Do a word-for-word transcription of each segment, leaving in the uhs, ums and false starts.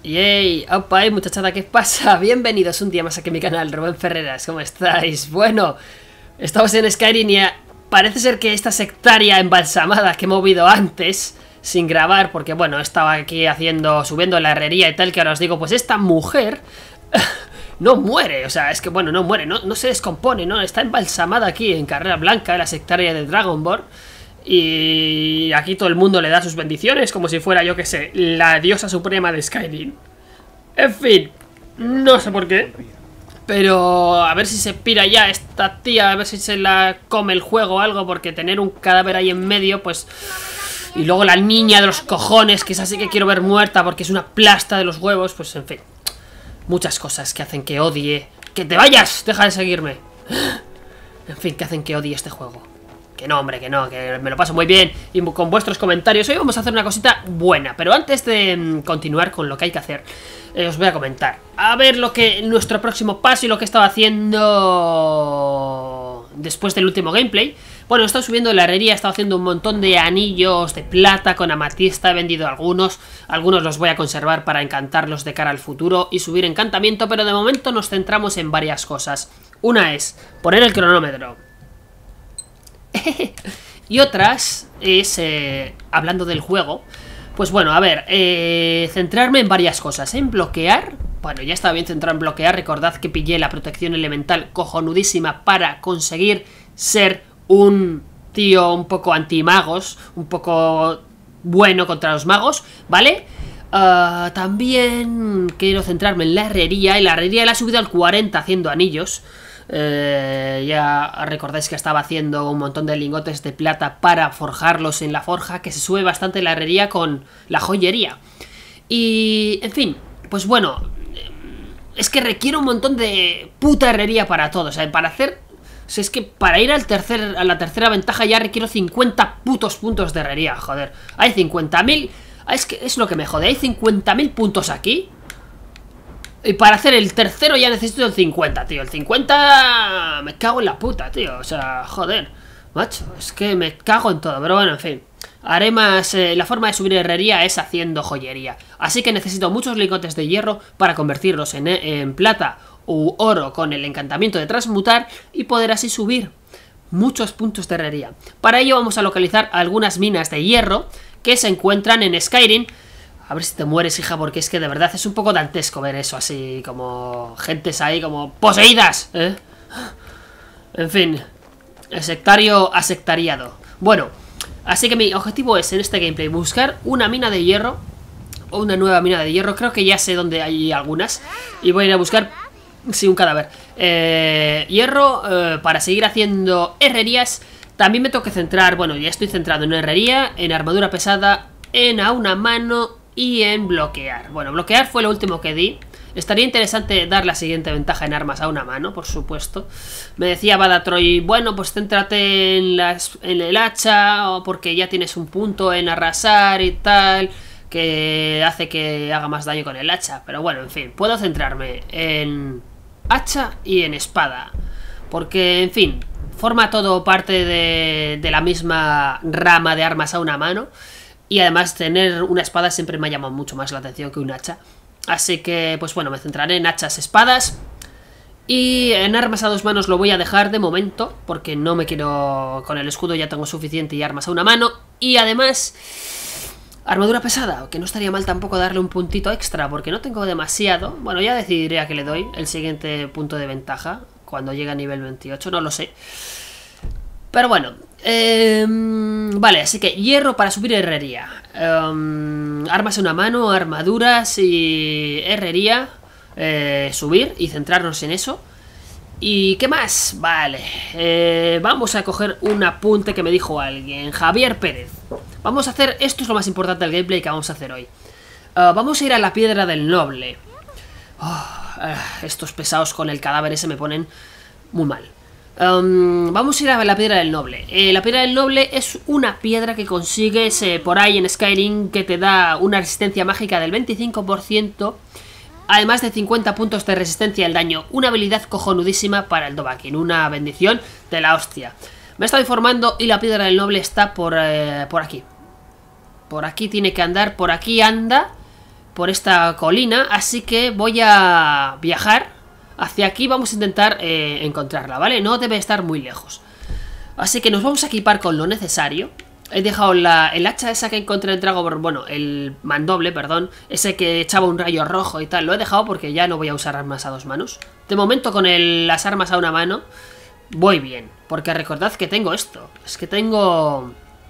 Yay, opa, hey, muchachada, ¿qué pasa? Bienvenidos un día más aquí a mi canal, Rubén Ferreras, ¿cómo estáis? Bueno, estamos en Skyrim y parece ser que esta sectaria embalsamada que he movido antes, sin grabar, porque bueno, estaba aquí haciendo, subiendo la herrería y tal, que ahora os digo, pues esta mujer no muere, o sea, es que bueno, no muere, no, no se descompone, ¿no? Está embalsamada aquí en Carrera Blanca, la sectaria de Dragonborn. Y aquí todo el mundo le da sus bendiciones como si fuera, yo que sé, la diosa suprema de Skyrim. En fin, no sé por qué, pero a ver si se pira ya esta tía, a ver si se la come el juego o algo, porque tener un cadáver ahí en medio, pues... Y luego la niña de los cojones, que es así que quiero ver muerta porque es una plasta de los huevos, pues en fin. Muchas cosas que hacen que odie... ¡Que te vayas! ¡Deja de seguirme! En fin, que hacen que odie este juego. Que no, hombre, que no, que me lo paso muy bien y con vuestros comentarios. Hoy vamos a hacer una cosita buena, pero antes de mm, continuar con lo que hay que hacer, eh, os voy a comentar. A ver lo que nuestro próximo paso y lo que he estado haciendo después del último gameplay. Bueno, he estado subiendo la herrería, he estado haciendo un montón de anillos de plata con amatista, he vendido algunos. Algunos los voy a conservar para encantarlos de cara al futuro y subir encantamiento, pero de momento nos centramos en varias cosas. Una es poner el cronómetro. Y otras es, eh, hablando del juego, pues bueno, a ver, eh, centrarme en varias cosas. En bloquear, bueno, ya estaba bien centrado en bloquear. Recordad que pillé la protección elemental cojonudísima para conseguir ser un tío un poco anti-magos, un poco bueno contra los magos, ¿vale? Uh, también quiero centrarme en la herrería, y la herrería la he subido al cuarenta haciendo anillos. Eh, ya recordáis que estaba haciendo un montón de lingotes de plata para forjarlos en la forja, que se sube bastante la herrería con la joyería. Y, en fin, pues bueno, es que requiere un montón de puta herrería para todo, o sea, para hacer... O sea, es que para ir al tercer, a la tercera ventaja ya requiero cincuenta putos puntos de herrería, joder. Hay cincuenta mil... Es que es lo que me jode, hay cincuenta mil puntos aquí. Y para hacer el tercero ya necesito el cincuenta, tío. El cincuenta... Me cago en la puta, tío. O sea, joder, macho, es que me cago en todo. Pero bueno, en fin, haré más... Eh, la forma de subir herrería es haciendo joyería. Así que necesito muchos lingotes de hierro para convertirlos en, en plata u oro con el encantamiento de transmutar y poder así subir muchos puntos de herrería. Para ello vamos a localizar algunas minas de hierro que se encuentran en Skyrim. A ver si te mueres, hija, porque es que de verdad es un poco dantesco ver eso así, como gentes ahí como poseídas, ¿eh? En fin, el sectario asectariado. Bueno, así que mi objetivo es en este gameplay buscar una mina de hierro, o una nueva mina de hierro. Creo que ya sé dónde hay algunas, y voy a ir a buscar, sí, un cadáver, eh, hierro, eh, para seguir haciendo herrerías. También me tengo que centrar, bueno, ya estoy centrado en herrería, en armadura pesada, en a una mano y en bloquear. Bueno, bloquear fue lo último que di. Estaría interesante dar la siguiente ventaja en armas a una mano, por supuesto. Me decía Badatroy, bueno, pues céntrate en, las, en el hacha, o porque ya tienes un punto en arrasar y tal, que hace que haga más daño con el hacha. Pero bueno, en fin, puedo centrarme en hacha y en espada, porque, en fin, forma todo parte de, de la misma rama de armas a una mano. Y además tener una espada siempre me ha llamado mucho más la atención que un hacha. Así que, pues bueno, me centraré en hachas, espadas. Y en armas a dos manos lo voy a dejar de momento, porque no me quiero... Con el escudo ya tengo suficiente y armas a una mano. Y además, armadura pesada, que no estaría mal tampoco darle un puntito extra, porque no tengo demasiado. Bueno, ya decidiré a qué le doy el siguiente punto de ventaja cuando llegue a nivel veintiocho, no lo sé. Pero bueno, eh, vale, así que hierro para subir herrería, um, armas en una mano, armaduras y herrería, eh, subir y centrarnos en eso. ¿Y qué más? Vale, eh, vamos a coger un apunte que me dijo alguien, Javier Pérez. Vamos a hacer, esto es lo más importante del gameplay que vamos a hacer hoy. uh, Vamos a ir a la piedra del noble. oh, uh, Estos pesados con el cadáver ese me ponen muy mal. Um, vamos a ir a la piedra del noble. eh, La piedra del noble es una piedra que consigues eh, por ahí en Skyrim, que te da una resistencia mágica del veinticinco por ciento, además de cincuenta puntos de resistencia al daño. Una habilidad cojonudísima para el Dovahkiin, una bendición de la hostia. Me he estado informando y la piedra del noble está por, eh, por aquí. Por aquí tiene que andar, por aquí anda. por esta colina, así que voy a viajar hacia aquí. Vamos a intentar eh, encontrarla, ¿vale? No debe estar muy lejos. Así que nos vamos a equipar con lo necesario. He dejado la, el hacha esa que encontré en Dragon, bueno, el mandoble, perdón, ese que echaba un rayo rojo y tal, lo he dejado porque ya no voy a usar armas a dos manos. De momento con el, las armas a una mano voy bien, porque recordad que tengo esto, es que tengo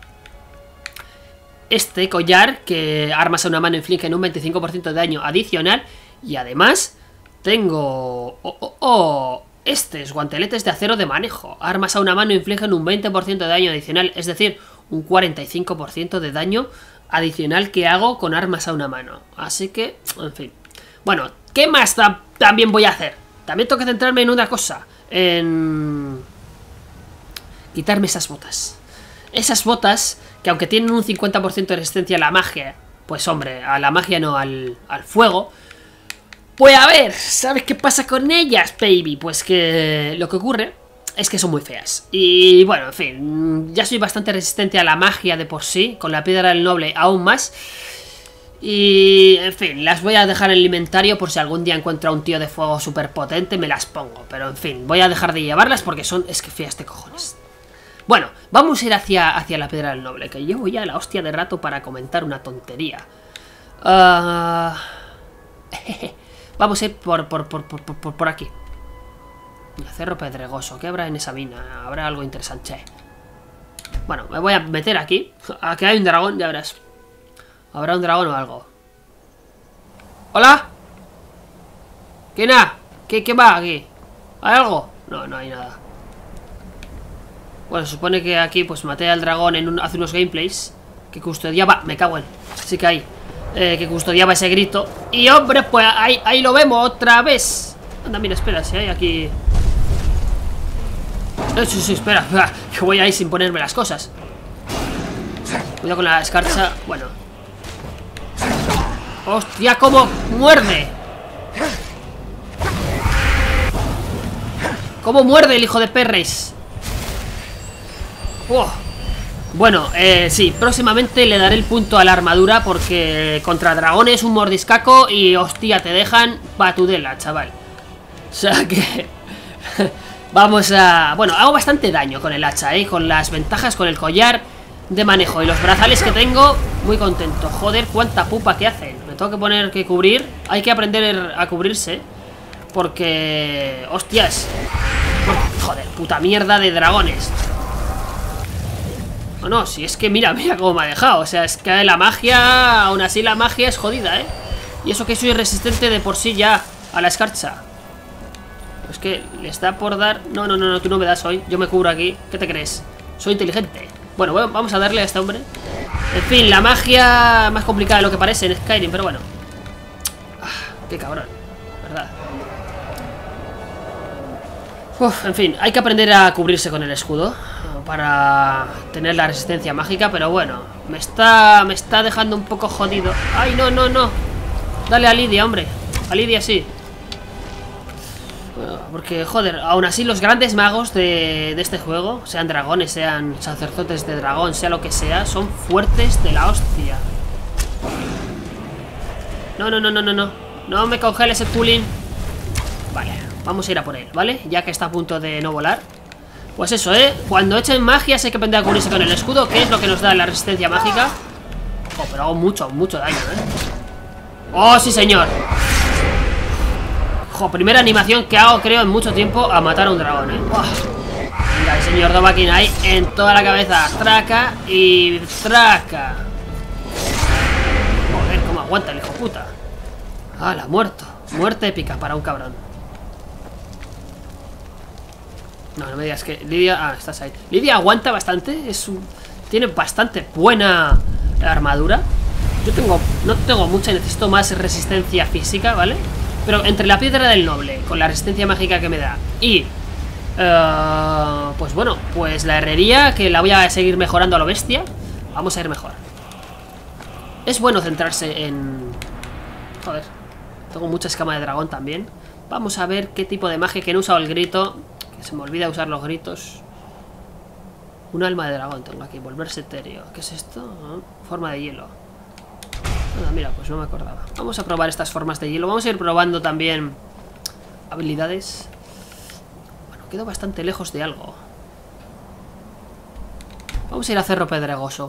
este collar que armas a una mano infligen un veinticinco por ciento de daño adicional y además tengo... Oh, oh, oh, estos guanteletes de acero de manejo, armas a una mano infligen un veinte por ciento de daño adicional, es decir, un cuarenta y cinco por ciento de daño adicional que hago con armas a una mano. Así que, en fin. Bueno, ¿qué más ta también voy a hacer? También tengo que centrarme en una cosa. En... quitarme esas botas. Esas botas que aunque tienen un cincuenta por ciento de resistencia a la magia, pues hombre, a la magia no, al, al fuego. Pues a ver, ¿sabes qué pasa con ellas, baby? Pues que lo que ocurre es que son muy feas. Y bueno, en fin, ya soy bastante resistente a la magia de por sí, con la piedra del noble aún más. Y en fin, las voy a dejar en el inventario por si algún día encuentro a un tío de fuego súper potente, me las pongo. Pero en fin, voy a dejar de llevarlas porque son, es que feas de cojones. Bueno, vamos a ir hacia, hacia la piedra del noble, que llevo ya la hostia de rato para comentar una tontería. Uh... Vamos a ir por, por, por, por, por, por aquí. Cerro Pedregoso, ¿qué habrá en esa mina? Habrá algo interesante. Bueno, me voy a meter aquí. Aquí hay un dragón, ya verás. ¿Habrá un dragón o algo? ¿Hola? ¿Quién ha? ¿Qué, qué va aquí? ¿Hay algo? No, no hay nada. Bueno, se supone que aquí pues maté al dragón en un, hace unos gameplays que custodiaba... Me cago en... Sí que hay. Eh, que custodiaba ese grito. Y hombre, pues ahí, ahí lo vemos otra vez. Anda, mira, espera, si hay aquí... No, sí, sí, espera, que voy ahí sin ponerme las cosas. Cuidado con la escarcha. Bueno. ¡Hostia, cómo muerde! ¿Cómo muerde el hijo de perres? ¡Oh! Bueno, eh, sí, próximamente le daré el punto a la armadura porque contra dragones un mordiscaco y hostia, te dejan patudela, chaval. O sea que... Vamos a... Bueno, hago bastante daño con el hacha, ¿eh? Con las ventajas, con el collar de manejo y los brazales que tengo, muy contento. Joder, cuánta pupa que hacen. Me tengo que poner que cubrir. Hay que aprender a cubrirse porque... Hostias. Joder, puta mierda de dragones. No, no, si es que mira, mira cómo me ha dejado. O sea, es que la magia, aún así la magia es jodida, ¿eh? Y eso que soy resistente de por sí ya a la escarcha. Es que le está por dar... No, no, no, no, tú no me das hoy. Yo me cubro aquí. ¿Qué te crees? Soy inteligente. Bueno, bueno, vamos a darle a este hombre. En fin, la magia más complicada de lo que parece en Skyrim, pero bueno. Ah, qué cabrón, ¿verdad? Uf, en fin, hay que aprender a cubrirse con el escudo para tener la resistencia mágica, pero bueno, me está, me está dejando un poco jodido. ¡Ay, no, no, no! Dale a Lidia, hombre. A Lidia sí. Porque, joder, aún así los grandes magos de, de este juego, sean dragones, sean sacerdotes de dragón, sea lo que sea, son fuertes de la hostia. No, no, no, no, no, no. No me congeles el pulín. Vale, vamos a ir a por él, ¿vale? Ya que está a punto de no volar. Pues eso, ¿eh? Cuando echen magia hay que aprender a cubrirse con el escudo, que es lo que nos da la resistencia mágica. Oh, pero hago mucho, mucho daño, ¿eh? ¡Oh, sí, señor! Jo, primera animación que hago, creo, en mucho tiempo a matar a un dragón, ¿eh? ¡Oh! Venga, el señor Dovahkiin ahí en toda la cabeza. Traca y traca. Joder, cómo aguanta el hijo puta. ¡Hala, muerto! Muerte épica para un cabrón. No, no me digas que... Lidia... Ah, estás ahí. Lidia aguanta bastante. Es un... Tiene bastante buena armadura. Yo tengo... No tengo mucha, necesito más resistencia física, ¿vale? Pero entre la piedra del noble, con la resistencia mágica que me da, y... Uh, pues bueno, pues la herrería, que la voy a seguir mejorando a lo bestia. Vamos a ir mejor. Es bueno centrarse en... Joder, tengo mucha escama de dragón también. Vamos a ver qué tipo de magia, que no he usado el grito. Que se me olvida usar los gritos. Un alma de dragón tengo aquí, volverse etéreo. ¿Qué es esto? ¿Oh? Forma de hielo. Ah, mira, pues no me acordaba. Vamos a probar estas formas de hielo. Vamos a ir probando también habilidades. Bueno, quedo bastante lejos de algo. Vamos a ir a Cerro Pedregoso.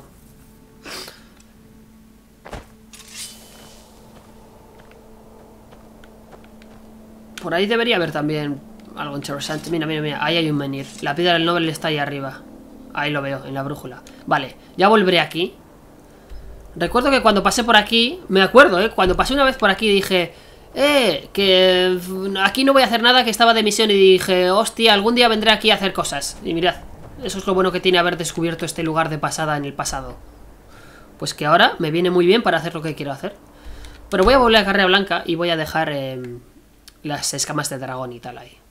Por ahí debería haber también algo interesante. Mira, mira, mira, ahí hay un menhir. La piedra del Nobel está ahí arriba. Ahí lo veo, en la brújula. Vale, ya volveré aquí. Recuerdo que cuando pasé por aquí, me acuerdo, ¿eh? Cuando pasé una vez por aquí dije, eh, que aquí no voy a hacer nada, que estaba de misión. Y dije, hostia, algún día vendré aquí a hacer cosas. Y mirad, eso es lo bueno que tiene haber descubierto este lugar de pasada en el pasado. Pues que ahora me viene muy bien para hacer lo que quiero hacer. Pero voy a volver a Carrera Blanca y voy a dejar eh, las escamas de dragón y tal ahí.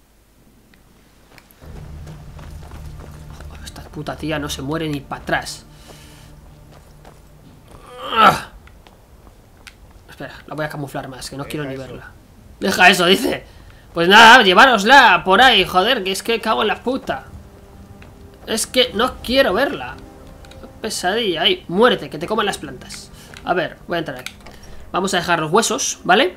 Esta puta tía no se muere ni para atrás. ¡Ah! Espera, la voy a camuflar más, que no quiero ni verla. Deja eso, dice. Pues nada, llevárosla por ahí, joder, que es que cago en la puta. Es que no quiero verla. Pesadilla, ahí, muérete, que te coman las plantas. A ver, voy a entrar aquí. Vamos a dejar los huesos, ¿vale?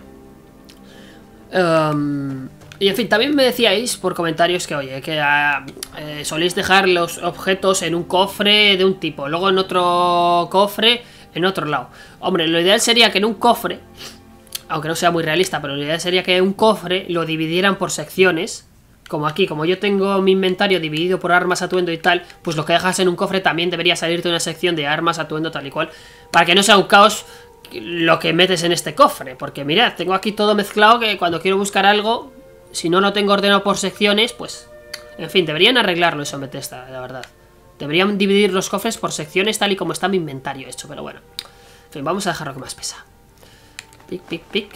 Um, y en fin, también me decíais por comentarios que, oye, que uh, eh, soléis dejar los objetos en un cofre de un tipo, luego en otro cofre en otro lado. Hombre, lo ideal sería que en un cofre, aunque no sea muy realista, pero lo ideal sería que un cofre lo dividieran por secciones. Como aquí, como yo tengo mi inventario dividido por armas, atuendo y tal, pues lo que dejas en un cofre también debería salirte una sección de armas, atuendo, tal y cual, para que no sea un caos lo que metes en este cofre. Porque mirad, tengo aquí todo mezclado, que cuando quiero buscar algo, si no lo tengo ordenado por secciones, pues... En fin, deberían arreglarlo eso, Bethesda, la verdad. Deberían dividir los cofres por secciones tal y como está mi inventario hecho, pero bueno. En fin, vamos a dejar lo que más pesa. Pic, pic, pic.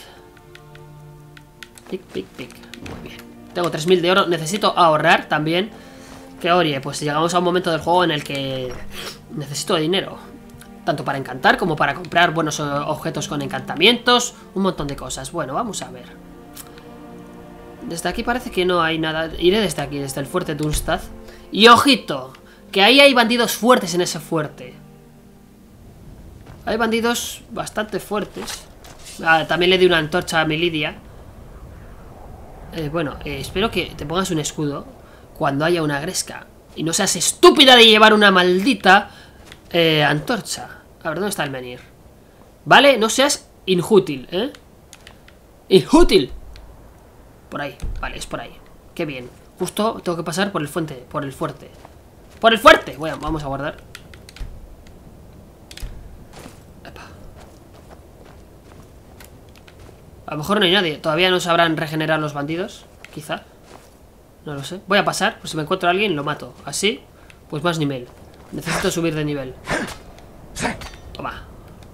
Pic, pic, pic. Muy bien. Tengo tres mil de oro, necesito ahorrar también. Que oye, pues llegamos a un momento del juego en el que necesito dinero. Tanto para encantar como para comprar buenos objetos con encantamientos. Un montón de cosas. Bueno, vamos a ver. Desde aquí parece que no hay nada. Iré desde aquí, desde el fuerte Dunstad. Y ojito, que ahí hay bandidos fuertes en ese fuerte. Hay bandidos bastante fuertes. Ah, también le di una antorcha a mi Lidia. Eh, bueno, eh, espero que te pongas un escudo cuando haya una gresca y no seas estúpida de llevar una maldita eh, antorcha. A ver, ¿dónde está el menhir? Vale, no seas inútil, ¿eh? ¡Inútil! Por ahí, vale, es por ahí. Qué bien. Justo tengo que pasar por el fuente, por el fuerte. ¡Por el fuerte! Bueno, vamos a guardar. Epa. A lo mejor no hay nadie. Todavía no sabrán regenerar los bandidos. Quizá. No lo sé. Voy a pasar. Pues si me encuentro a alguien, lo mato. Así, pues más nivel. Necesito subir de nivel. Toma.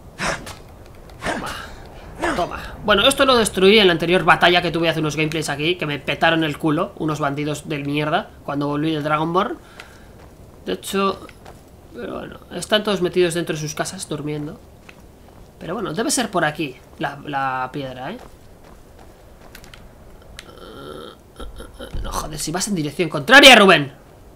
Toma. Toma. Bueno, esto lo destruí en la anterior batalla que tuve hace unos gameplays aquí. Que me petaron el culo. Unos bandidos del mierda. Cuando volví de Dragonborn. De hecho... Pero bueno. Están todos metidos dentro de sus casas, durmiendo. Pero bueno, debe ser por aquí la, la piedra, ¿eh? No, joder, si vas en dirección contraria, Rubén.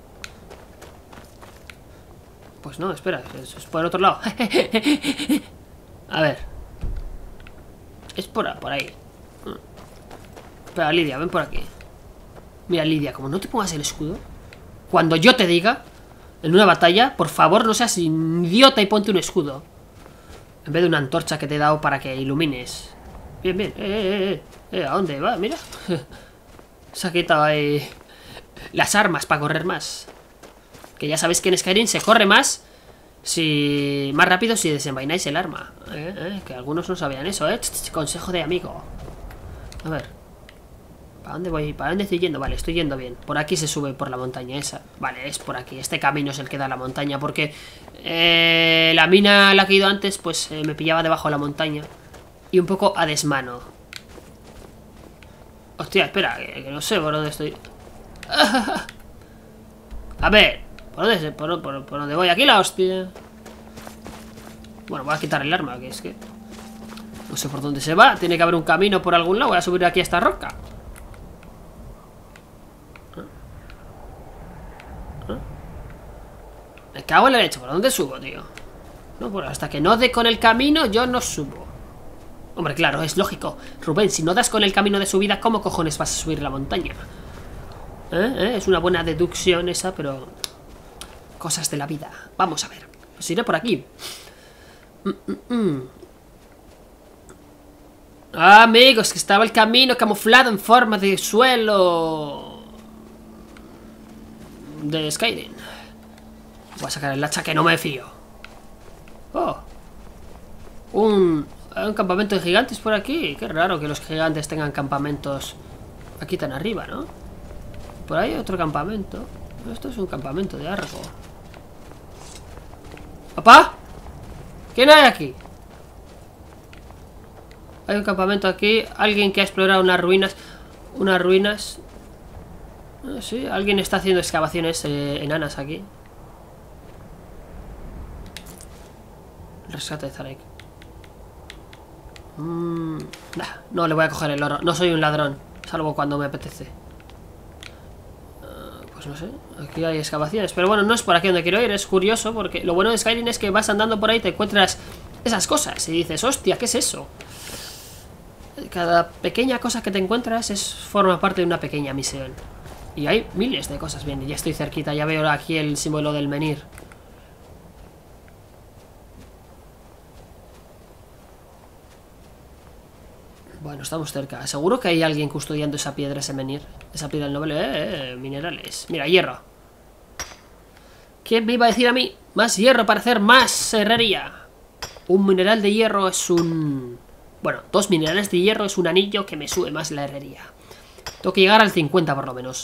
Pues no, espera, es, es por el otro lado. A ver. Es por, por ahí. Espera, Lidia, ven por aquí. Mira, Lidia, como no te pongas el escudo, cuando yo te diga, en una batalla, por favor no seas idiota y ponte un escudo. En vez de una antorcha que te he dado para que ilumines. Bien, bien. Eh, eh, eh. eh ¿A dónde va? Mira. Se ha quitado ahí las armas para correr más. Que ya sabéis que en Skyrim se corre más si más rápido si desenvaináis el arma. Eh, eh, que algunos no sabían eso, ¿eh? Consejo de amigo. A ver. ¿Para dónde voy? ¿Para dónde estoy yendo? Vale, estoy yendo bien. Por aquí se sube por la montaña esa. Vale, es por aquí. Este camino es el que da a la montaña. Porque eh, la mina a la que he ido antes, pues eh, me pillaba debajo de la montaña. Y un poco a desmano. Hostia, espera, que, que no sé por dónde estoy. A ver, ¿por dónde, por, por, por dónde voy? Aquí la hostia. Bueno, voy a quitar el arma, que es que no sé por dónde se va. Tiene que haber un camino por algún lado. Voy a subir aquí a esta roca. Me cago en la leche, ¿por dónde subo, tío? No, pues hasta que no dé con el camino, yo no subo. Hombre, claro, es lógico. Rubén, si no das con el camino de subida, ¿cómo cojones vas a subir la montaña? ¿Eh? ¿Eh? Es una buena deducción esa, pero... Cosas de la vida. Vamos a ver. Pues iré por aquí. Mm, mm, mm. Ah, amigos, que estaba el camino camuflado en forma de suelo de Skyrim. Voy a sacar el hacha que no me fío. Oh. Un, un campamento de gigantes por aquí. Qué raro que los gigantes tengan campamentos aquí tan arriba, ¿no? Por ahí hay otro campamento. Esto es un campamento de algo. ¿Papá? ¿Quién hay aquí? Hay un campamento aquí. Alguien que ha explorado unas ruinas. Unas ruinas. Ah, sí, alguien está haciendo excavaciones eh, enanas aquí. Rescate de Zarek. Mm, nah, no le voy a coger el oro. No soy un ladrón. Salvo cuando me apetece. Uh, pues no sé. Aquí hay excavaciones. Pero bueno, no es por aquí donde quiero ir. Es curioso porque lo bueno de Skyrim es que vas andando por ahí y te encuentras esas cosas. Y dices, hostia, ¿qué es eso? Cada pequeña cosa que te encuentras es forma parte de una pequeña misión. Y hay miles de cosas. Bien, ya estoy cerquita. Ya veo aquí el símbolo del menhir. Bueno, estamos cerca. Seguro que hay alguien custodiando esa piedra, ese menhir. Esa piedra del noble. Eh, eh, minerales. Mira, hierro. ¿Quién me iba a decir a mí? Más hierro para hacer más herrería. Un mineral de hierro es un... Bueno, dos minerales de hierro es un anillo que me sube más la herrería. Tengo que llegar al cincuenta por lo menos.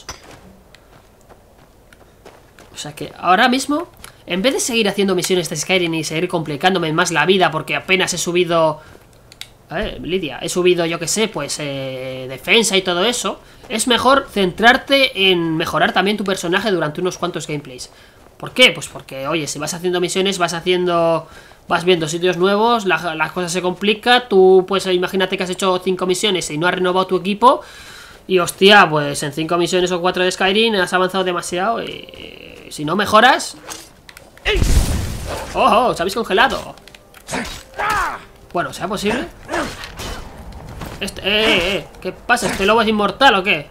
O sea que ahora mismo, en vez de seguir haciendo misiones de Skyrim y seguir complicándome más la vida porque apenas he subido... A ver, Lidia, he subido, yo que sé, pues eh, defensa y todo eso. Es mejor centrarte en mejorar también tu personaje durante unos cuantos gameplays. ¿Por qué? Pues porque, oye, si vas haciendo misiones, vas haciendo... Vas viendo sitios nuevos, la, la cosa se complica. Tú, pues imagínate que has hecho cinco misiones y no has renovado tu equipo. Y hostia, pues en cinco misiones o cuatro de Skyrim has avanzado demasiado. Y, y si no mejoras... ¡Oh, oh! ¡Se habéis congelado! Bueno, ¿sea posible? Este, eh, eh, eh, ¿qué pasa? ¿Este lobo es inmortal o qué?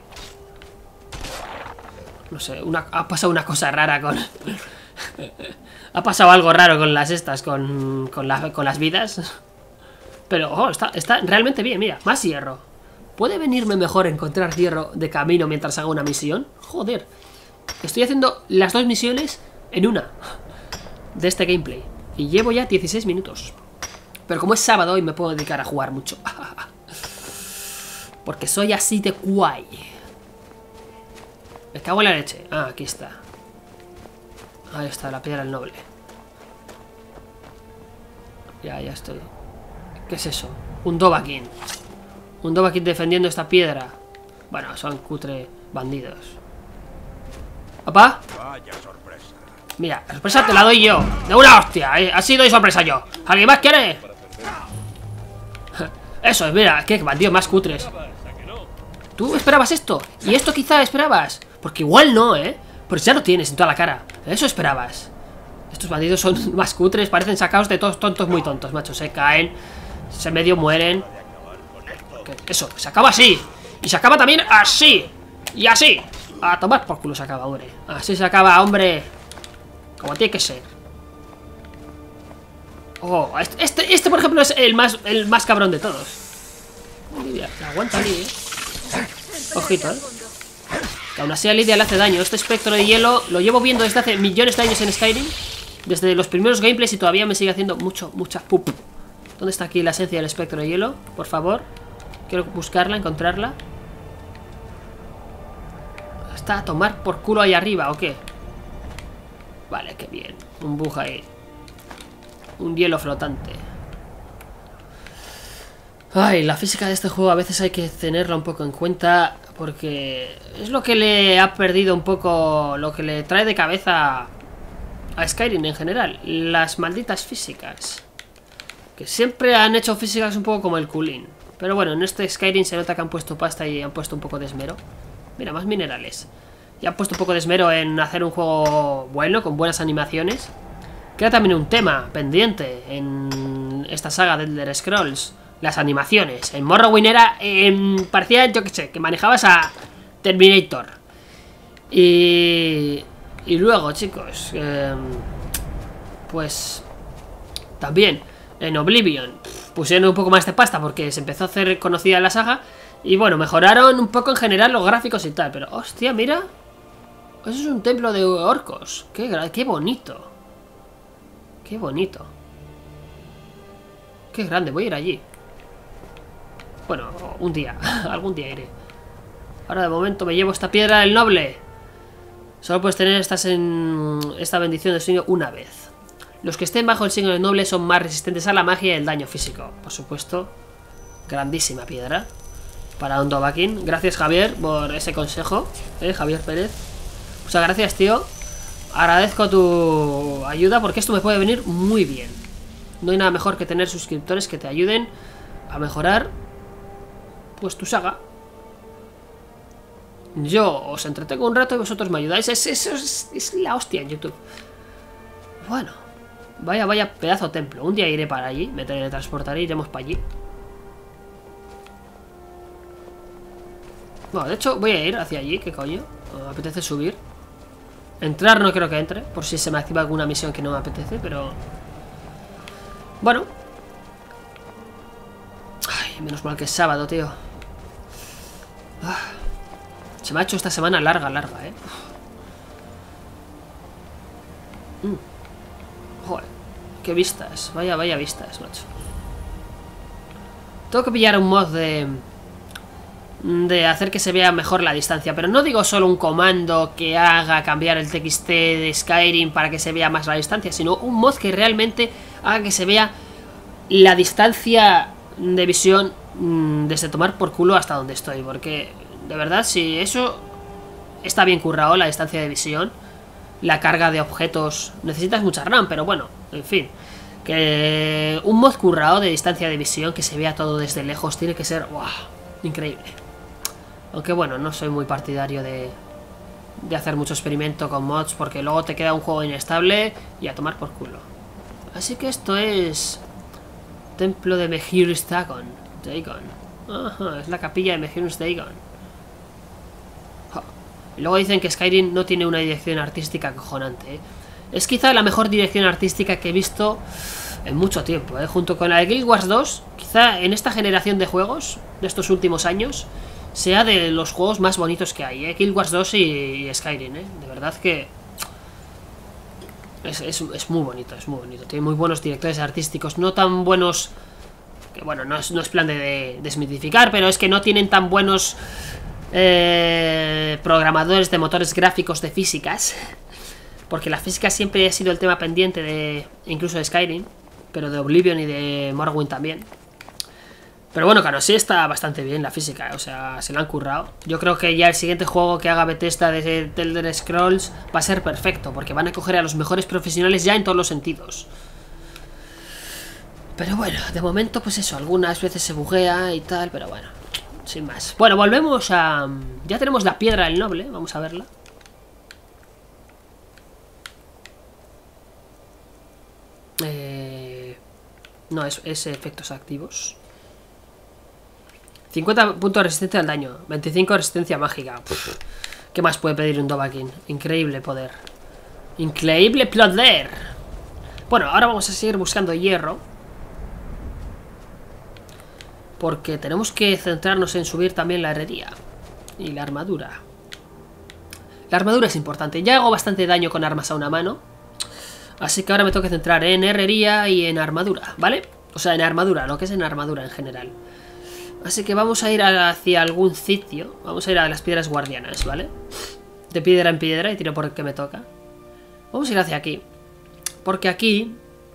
No sé, una, ha pasado una cosa rara con... ha pasado algo raro con las estas, con, con, la, con las vidas. Pero, oh, está, está realmente bien, mira, más hierro. ¿Puede venirme mejor encontrar hierro de camino mientras haga una misión? Joder. Estoy haciendo las dos misiones en una de este gameplay. Y llevo ya dieciséis minutos. Pero como es sábado hoy me puedo dedicar a jugar mucho. Porque soy así de guay. Me cago en la leche. Ah, aquí está. Ahí está, la piedra del noble. Ya, ya estoy. ¿Qué es eso? Un Dovahkiin. Un Dovahkiin defendiendo esta piedra. Bueno, son cutre bandidos. ¿Papá? Vaya sorpresa. Mira, la sorpresa te la doy yo. De una hostia, así doy sorpresa yo. ¿Alguien más quiere? Eso es, mira, qué bandidos más cutres. ¿Tú esperabas esto? ¿Y esto quizá esperabas? Porque igual no, ¿eh? Pues ya lo tienes en toda la cara. Eso esperabas. Estos bandidos son más cutres, parecen sacados de todos tontos muy tontos, macho. Se caen, se medio mueren. Eso, se acaba así. Y se acaba también así. Y así. A tomar por culo se acaba, hombre. Así se acaba, hombre. Como tiene que ser. Oh, este, este, este por ejemplo es el más, el más cabrón de todos. Lidia, aguanta Lidia, ¿eh? Ojito, eh. Que aún así a Lidia le hace daño. Este espectro de hielo lo llevo viendo desde hace millones de años en Skyrim. Desde los primeros gameplays y todavía me sigue haciendo mucho, mucha pup. ¿Dónde está aquí la esencia del espectro de hielo? Por favor. Quiero buscarla, encontrarla. ¿Está a tomar por culo ahí arriba o qué? Vale, qué bien. Un bug ahí. Un hielo flotante. Ay, la física de este juego a veces hay que tenerla un poco en cuenta, porque es lo que le ha perdido un poco, lo que le trae de cabeza a Skyrim en general. Las malditas físicas, que siempre han hecho físicas un poco como el culín. Pero bueno, en este Skyrim se nota que han puesto pasta y han puesto un poco de esmero. Mira, más minerales. Y han puesto un poco de esmero en hacer un juego bueno, con buenas animaciones. Queda también un tema pendiente en esta saga de Elder Scrolls. las animaciones. En Morrowind era... Eh, parecía, yo que sé, que manejabas a Terminator. Y... Y luego, chicos... Eh, pues... También, en Oblivion pusieron un poco más de pasta porque se empezó a hacer conocida la saga. Y bueno, mejoraron un poco en general los gráficos y tal. Pero, hostia, mira. Eso es un templo de orcos. Qué, qué bonito. Qué bonito. Qué grande, voy a ir allí. Bueno, un día. Algún día iré. Ahora de momento me llevo esta piedra del noble. Solo puedes tener estas en esta bendición de sueño una vez. Los que estén bajo el signo del noble son más resistentes a la magia y el daño físico. Por supuesto. Grandísima piedra para un Dovahkiin. Gracias, Javier, por ese consejo. ¿Eh, Javier Pérez? Muchas gracias, tío. Agradezco tu ayuda porque esto me puede venir muy bien. No hay nada mejor que tener suscriptores que te ayuden a mejorar pues tu saga. Yo os entretengo un rato y vosotros me ayudáis. Eso es, es, es la hostia en YouTube. Bueno, vaya, vaya pedazo de templo. Un día iré para allí, me teletransportaré, iremos para allí. Bueno, de hecho voy a ir hacia allí, ¿qué coño? Me apetece subir. Entrar no creo que entre, por si se me activa alguna misión que no me apetece, pero... Bueno. Ay, menos mal que es sábado, tío. Ah. Se me ha hecho esta semana larga, larga, eh. Mm. Joder, qué vistas. Vaya, vaya vistas, macho. Tengo que pillar un mod de... de hacer que se vea mejor la distancia. Pero no digo solo un comando que haga cambiar el T X T de Skyrim para que se vea más la distancia, sino un mod que realmente haga que se vea la distancia de visión mmm, desde tomar por culo hasta donde estoy. Porque, de verdad, si eso está bien currado, la distancia de visión, la carga de objetos, necesitas mucha RAM, pero bueno, en fin. Que un mod currado de distancia de visión, que se vea todo desde lejos, tiene que ser, wow, increíble. Aunque bueno, no soy muy partidario de, de hacer mucho experimento con mods, porque luego te queda un juego inestable y a tomar por culo. Así que esto es... Templo de Mehrunes Dagon. Dagon. Ajá, es la capilla de Mehrunes Dagon. Ja. Y luego dicen que Skyrim no tiene una dirección artística acojonante, ¿eh? Es quizá la mejor dirección artística que he visto en mucho tiempo, ¿eh? Junto con la de Guild Wars dos, quizá en esta generación de juegos, de estos últimos años, sea de los juegos más bonitos que hay, ¿eh? Guild Wars dos y, y Skyrim, ¿eh? De verdad que es, es, es muy bonito, es muy bonito. Tiene muy buenos directores artísticos, no tan buenos, que bueno, no es, no es plan de, de desmitificar, pero es que no tienen tan buenos eh, programadores de motores gráficos de físicas, porque la física siempre ha sido el tema pendiente de incluso de Skyrim, pero de Oblivion y de Morrowind también. Pero bueno, claro, sí está bastante bien la física, o sea, se la han currado. Yo creo que ya el siguiente juego que haga Bethesda de Elder Scrolls va a ser perfecto, porque van a coger a los mejores profesionales ya en todos los sentidos. Pero bueno, de momento pues eso, algunas veces se buguea y tal, pero bueno, sin más. Bueno, volvemos a... Ya tenemos la piedra del noble, vamos a verla. Eh... No, es, es efectos activos. cincuenta puntos de resistencia al daño, veinticinco de resistencia mágica. Pff, ¿qué más puede pedir un Dovahkiin? Increíble poder. Increíble poder. Bueno, ahora vamos a seguir buscando hierro, porque tenemos que centrarnos en subir también la herrería y la armadura. La armadura es importante. Ya hago bastante daño con armas a una mano, así que ahora me tengo que centrar en herrería y en armadura, ¿vale? O sea, en armadura, lo que es en armadura en general. Así que vamos a ir hacia algún sitio. Vamos a ir a las piedras guardianas, ¿vale? De piedra en piedra y tiro por el que me toca. Vamos a ir hacia aquí, porque aquí...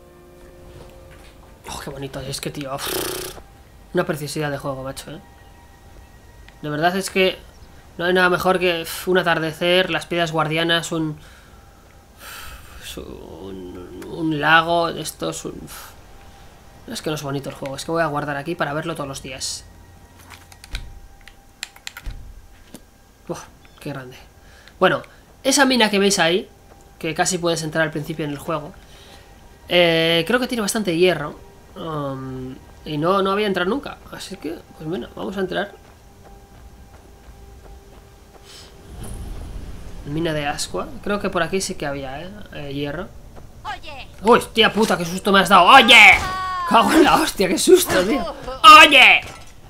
Oh, qué bonito, es que, tío, una preciosidad de juego, macho, ¿eh? De verdad es que no hay nada mejor que un atardecer, las piedras guardianas, un... Un, un lago, esto es un... Es que no es bonito el juego, es que voy a guardar aquí para verlo todos los días. Uf, qué grande. Bueno, esa mina que veis ahí, que casi puedes entrar al principio en el juego, eh, creo que tiene bastante hierro. Um, Y no, no había entrado nunca. Así que, pues bueno, vamos a entrar. Mina de Ascua. Creo que por aquí sí que había, ¿eh? eh hierro. Oye. Uy, tía puta, qué susto me has dado. ¡Oye! Cago en la hostia, qué susto, tío. ¡Oye!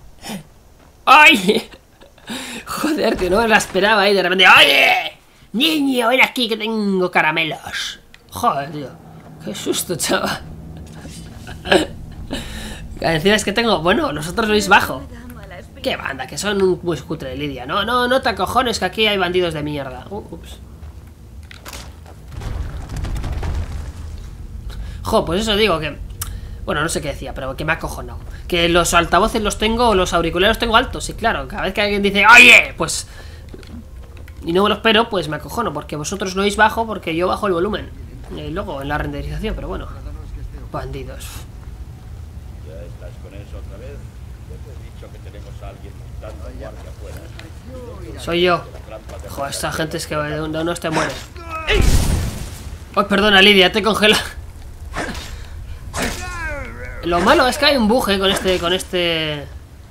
¡Oye! Joder, tío, no me la esperaba ahí de repente. ¡Oye! Niño, ven aquí que tengo caramelos. Joder, tío. Qué susto, chaval. Encima es que tengo... Bueno, nosotros lo veis bajo. Qué banda, que son un muy cutre, Lidia. No, no, no te acojones que aquí hay bandidos de mierda. Uh, ups. Jo, pues eso digo que... Bueno, no sé qué decía, pero que me ha acojonado. Que los altavoces los tengo, los auriculares los tengo altos. Y claro, cada vez que alguien dice ¡oye! Pues... Y no me lo espero, pues me acojono. Porque vosotros lo oís bajo, porque yo bajo el volumen. Y luego en la renderización, pero bueno. Bandidos. ¿Ya estás con eso otra vez? Yo te he dicho que tenemos a alguien montando guardia afuera. Soy yo. Joder, esta gente es que de unos te mueres. Oh, perdona, Lidia, te congela. Lo malo es que hay un buje con este... Con este...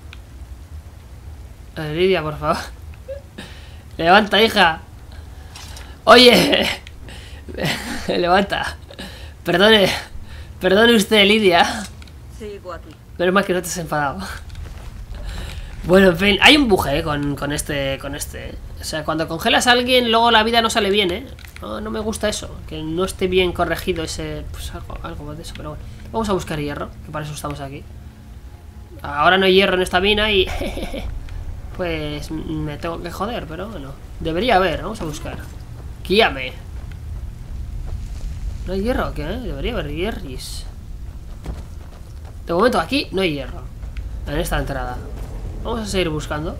Eh, Lidia, por favor. Levanta, hija. Oye. Levanta. Perdone. Perdone usted, Lidia. Sigo aquí. Menos mal que no te has enfadado. Bueno, en fin, hay un buje eh, con, con este con este. O sea, cuando congelas a alguien, luego la vida no sale bien, ¿eh? No, no me gusta eso. Que no esté bien corregido ese... Pues algo, algo de eso, pero bueno. Vamos a buscar hierro, que para eso estamos aquí. Ahora no hay hierro en esta mina y... Pues me tengo que joder, pero bueno. Debería haber, vamos a buscar. Guíame. ¿No hay hierro o qué? Debería haber hierris. De momento aquí no hay hierro. En esta entrada. Vamos a seguir buscando.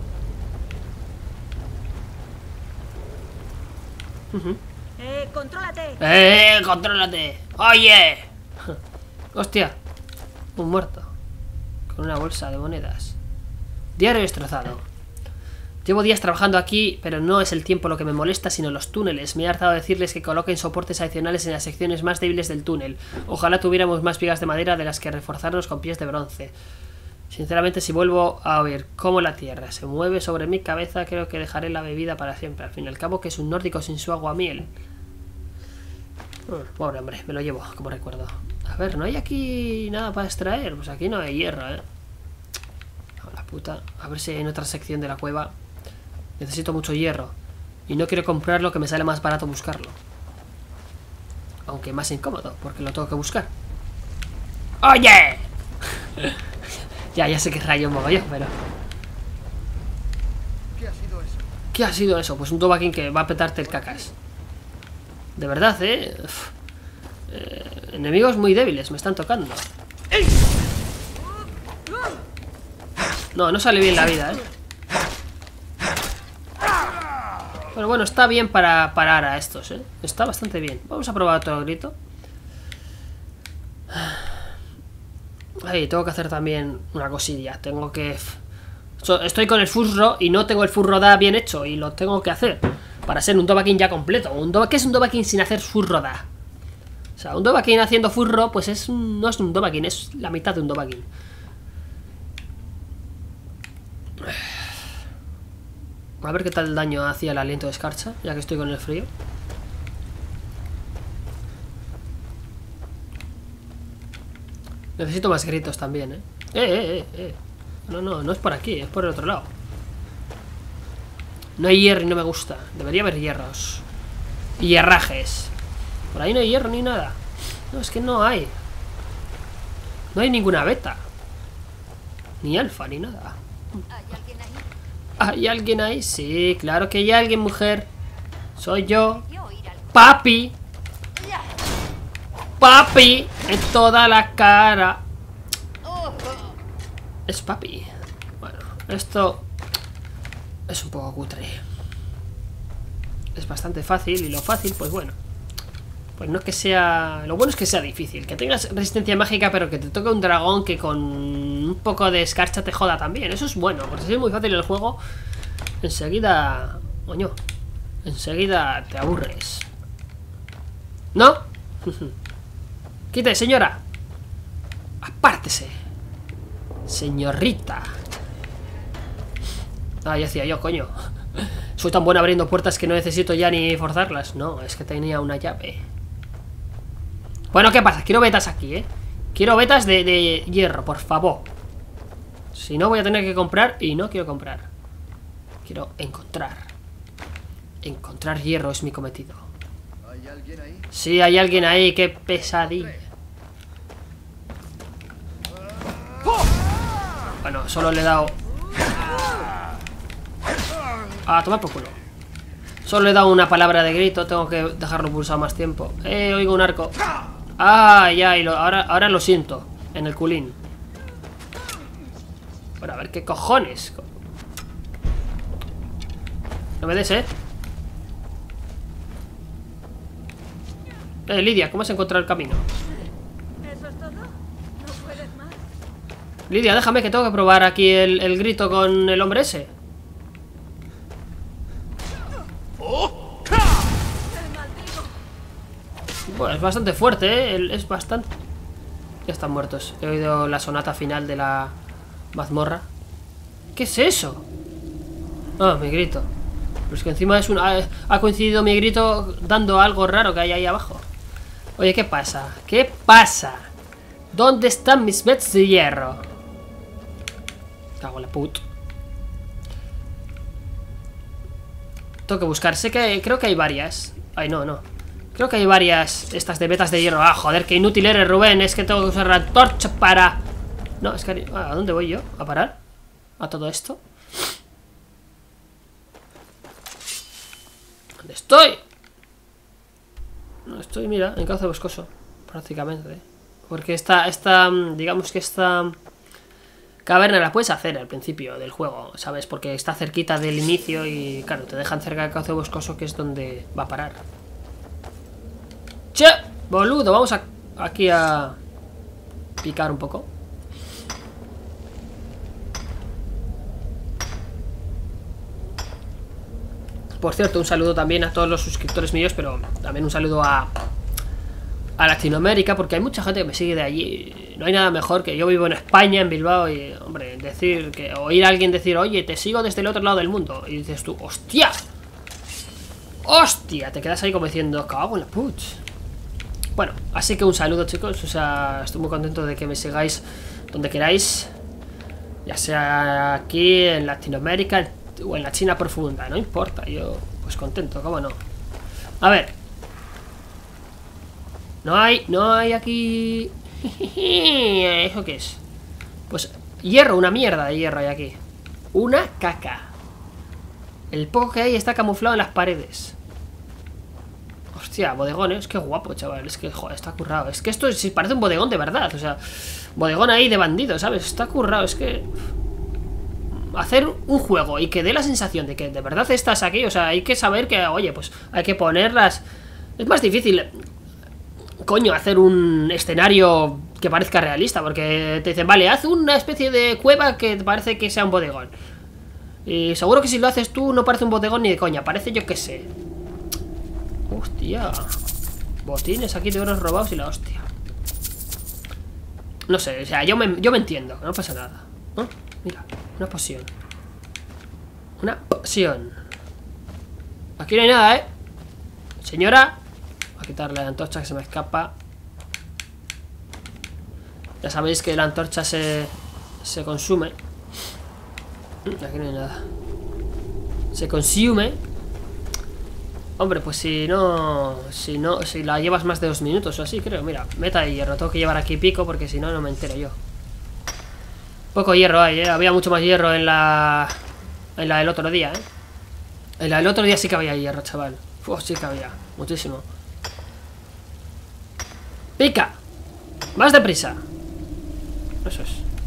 Uh-huh. Eh, contrólate. ¡Eh, contrólate! ¡Oye! Hostia. Un muerto. Con una bolsa de monedas. Diario destrozado. Llevo días trabajando aquí, pero no es el tiempo lo que me molesta, sino los túneles. Me he hartado de decirles que coloquen soportes adicionales en las secciones más débiles del túnel. Ojalá tuviéramos más vigas de madera de las que reforzarnos con pies de bronce. Sinceramente, si vuelvo a oír cómo la tierra se mueve sobre mi cabeza, creo que dejaré la bebida para siempre. Al fin y al cabo, que es un nórdico sin su aguamiel. Oh, pobre hombre, me lo llevo como recuerdo. A ver, ¿no hay aquí nada para extraer? Pues aquí no hay hierro, ¿eh? Oh, la puta. A ver si hay en otra sección de la cueva. Necesito mucho hierro. Y no quiero comprarlo, que me sale más barato buscarlo. Aunque más incómodo, porque lo tengo que buscar. ¡Oye! Ya, ya sé que rayo mogollón, pero... ¿Qué ha sido eso? ¿Qué ha sido eso? Pues un tobaquín que va a petarte el cacas. De verdad, ¿eh? Uf. eh enemigos muy débiles, me están tocando. No, no sale bien la vida, ¿eh? Pero bueno, está bien para parar a estos, ¿eh? Está bastante bien. Vamos a probar otro grito. Ay, tengo que hacer también una cosilla. Tengo que... Estoy con el furro y no tengo el furro da bien hecho. Y lo tengo que hacer para ser un Dovahkiin ya completo. Un do... ¿Qué es un Dovahkiin sin hacer furro da? O sea, un Dovahkiin haciendo furro, pues es un... no es un Dovahkiin, es la mitad de un Dovahkiin. A ver qué tal daño hacía el aliento de escarcha, ya que estoy con el frío. Necesito más gritos también, ¿eh? ¡Eh, eh, eh! eh. No, no, no es por aquí, es por el otro lado. No hay hierro y no me gusta. Debería haber hierros. Hierrajes. Por ahí no hay hierro ni nada. No, es que no hay. No hay ninguna beta. Ni alfa, ni nada. ¿Hay alguien ahí? ¿Hay alguien ahí? Sí, claro que hay alguien, mujer. Soy yo. Yo oír algo. ¡Papi! ¡Papi! En toda la cara. Oh, Es papi. Bueno, esto es un poco cutre. Es bastante fácil. Y lo fácil, pues bueno, pues no es que sea... Lo bueno es que sea difícil. Que tengas resistencia mágica, pero que te toque un dragón que con un poco de escarcha te joda también. Eso es bueno, porque si es muy fácil el juego, enseguida... Coño, enseguida te aburres. ¿No? Quite, señora. Apártese. Señorita. Ah, ya hacía yo, coño. Soy tan buena abriendo puertas que no necesito ya ni forzarlas. No, es que tenía una llave. Bueno, ¿qué pasa? Quiero vetas aquí, ¿eh? Quiero vetas de, de hierro, por favor. Si no, voy a tener que comprar. Y no quiero comprar. Quiero encontrar. Encontrar hierro es mi cometido. ¿Hay alguien ahí? Sí, hay alguien ahí. Qué pesadilla. Bueno, solo le he dado... A tomar por culo. Solo le he dado una palabra de grito. Tengo que dejarlo pulsado más tiempo. Eh, oigo un arco. Ah, ya, y lo, ahora, ahora lo siento. En el culín. Bueno, a ver qué cojones. No me des, eh. Eh, Lidia, ¿cómo has encontrado el camino? ¿Eso es todo? ¿No puedes más? Lidia, déjame que tengo que probar aquí el, el grito con el hombre ese. Bueno, es bastante fuerte, ¿eh? El- Es bastante... Ya están muertos. He oído la sonata final de la mazmorra. ¿Qué es eso? Ah, mi grito. Pero es que encima es un... Ha, ha coincidido mi grito dando algo raro que hay ahí abajo. Oye, ¿qué pasa? ¿Qué pasa? ¿Dónde están mis bets de hierro? Cago en la put. Tengo que buscar. Sé que... Creo que hay varias. Ay, no, no. Creo que hay varias estas de vetas de hierro. Ah, joder, qué inútil eres, Rubén. Es que tengo que usar la antorcha para... No, es que... ¿A dónde voy yo? ¿A parar? ¿A todo esto? ¿Dónde estoy? No, estoy, mira, en Cauce Boscoso. Prácticamente. Porque esta, esta... Digamos que esta... caverna la puedes hacer al principio del juego, ¿sabes? Porque está cerquita del inicio y, claro, te dejan cerca del Cauce Boscoso, que es donde va a parar. ¡Che! Boludo, vamos a, aquí a picar un poco. Por cierto, un saludo también a todos los suscriptores míos, pero también un saludo a, a Latinoamérica, porque hay mucha gente que me sigue de allí. No hay nada mejor que yo vivo en España, en Bilbao, y, hombre, decir que oír a alguien decir, oye, te sigo desde el otro lado del mundo, y dices tú, ¡hostia! ¡Hostia! Te quedas ahí como diciendo, cago en la putz. Bueno, así que un saludo, chicos. O sea, estoy muy contento de que me sigáis donde queráis, ya sea aquí en Latinoamérica o en la China profunda, no importa. Yo, pues contento, cómo no. A ver. No hay, no hay aquí... ¿Eso qué es? Pues hierro, una mierda de hierro hay aquí. Una caca. El poco que hay está camuflado en las paredes. Hostia, bodegón, ¿eh? Es que guapo, chaval. Es que, joder, está currado. Es que esto sí parece un bodegón de verdad. O sea, bodegón ahí de bandido, ¿sabes? Está currado, es que... Hacer un juego y que dé la sensación de que de verdad estás aquí. O sea, hay que saber que, oye, pues hay que ponerlas... Es más difícil, coño, hacer un escenario que parezca realista, porque te dicen, vale, haz una especie de cueva que parece que sea un bodegón. Y seguro que si lo haces tú no parece un bodegón ni de coña, parece, yo qué sé. Hostia. Botines aquí de oros robados y la hostia. No sé, o sea, yo me, yo me entiendo, no pasa nada. ¿No? Mira, una poción. Una poción. Aquí no hay nada, ¿eh? Señora. Voy a quitarle la antorcha que se me escapa. Ya sabéis que la antorcha se, se consume. Aquí no hay nada. Se consume. Hombre, pues si no... Si no... Si la llevas más de dos minutos o así, creo. Mira, meta de hierro. Tengo que llevar aquí pico porque si no, no me entero yo. Poco hierro hay, ¿eh? Había mucho más hierro en la... En la del otro día, ¿eh? En la del otro día sí que había hierro, chaval. Uf, sí que había. Muchísimo. ¡Pica! Más deprisa. Eso es.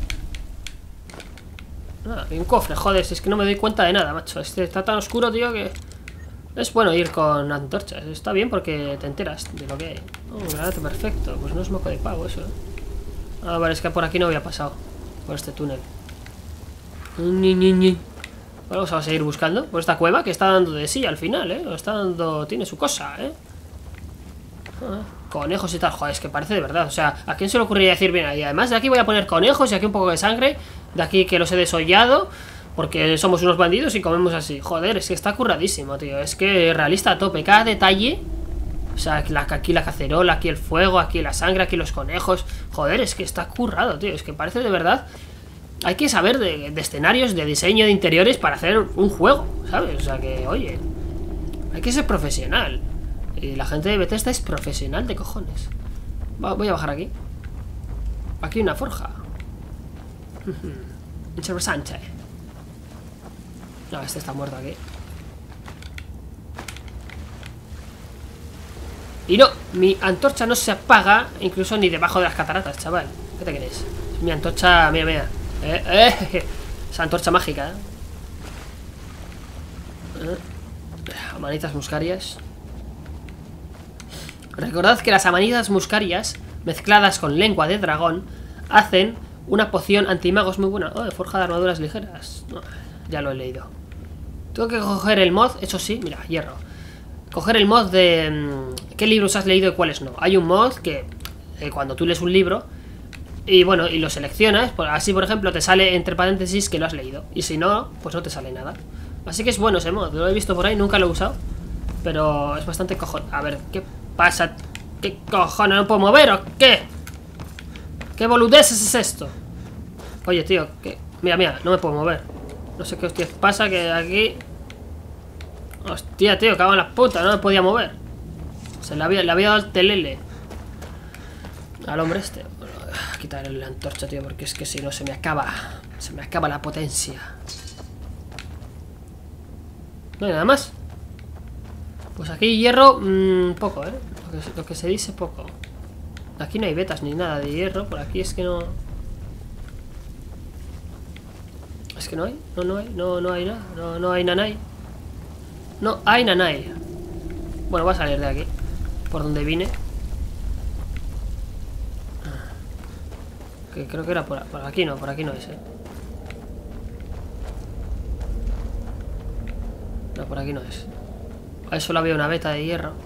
Ah, hay un cofre, joder, si es que no me doy cuenta de nada, macho. Este está tan oscuro, tío, que... Es bueno ir con antorchas. Está bien porque te enteras de lo que hay. Oh, un granate perfecto. Pues no es moco de pavo eso, ¿eh? Ah, vale, es que por aquí no había pasado. Por este túnel. Ni, ni, ni. Bueno, vamos a seguir buscando por esta cueva que está dando de sí al final, ¿eh? Está dando... Tiene su cosa, ¿eh? Ah, conejos y tal. Joder, es que parece de verdad. O sea, ¿a quién se le ocurriría decir, bien, y además de aquí voy a poner conejos y aquí un poco de sangre, de aquí que los he desollado, porque somos unos bandidos y comemos así? Joder, es que está curradísimo, tío. Es que realista a tope, cada detalle. O sea, la, aquí la cacerola, aquí el fuego, aquí la sangre, aquí los conejos. Joder, es que está currado, tío. Es que parece de verdad. Hay que saber de, de escenarios, de diseño de interiores para hacer un juego, ¿sabes? O sea que, oye, hay que ser profesional. Y la gente de Bethesda es profesional de cojones. Va, voy a bajar aquí. Aquí hay una forja. Interesante. No, este está muerto aquí. Y no, mi antorcha no se apaga incluso ni debajo de las cataratas, chaval. ¿Qué te crees? Mi antorcha, mira, mira. Eh, eh, esa antorcha mágica, ¿eh? eh. Amanitas muscarias. Recordad que las amanitas muscarias mezcladas con lengua de dragón hacen una poción antimagos muy buena. Oh, forja de armaduras ligeras. No, ya lo he leído. Tengo que coger el mod, eso sí, mira, hierro. Coger el mod de mmm, qué libros has leído y cuáles no. Hay un mod que eh, cuando tú lees un libro y bueno, y lo seleccionas, pues así por ejemplo te sale entre paréntesis que lo has leído. Y si no, pues no te sale nada. Así que es bueno ese mod, lo he visto por ahí, nunca lo he usado. Pero es bastante cojón. A ver, ¿qué pasa? ¿Qué cojones? ¿No puedo mover o qué? ¿Qué boludeces es esto? Oye, tío, ¿qué? Mira, mira, no me puedo mover. No sé qué hostia pasa, que aquí... Hostia, tío, cago en la puta, no me podía mover. Se le había, le había dado el telele al hombre este. Bueno, a quitar la antorcha, tío, porque es que si no se me acaba. Se me acaba la potencia. No hay nada más. Pues aquí hierro, mmm, poco, ¿eh? Lo que, lo que se dice poco. Aquí no hay vetas ni nada de hierro. Por aquí es que no... Es que no hay, no, no hay, no, no hay nada. No, no hay nanay. No hay nanay. Bueno, voy a salir de aquí. Por donde vine. Que creo que era por, por aquí, no, por aquí no es, ¿eh? No, por aquí no es. Ahí solo había una veta de hierro.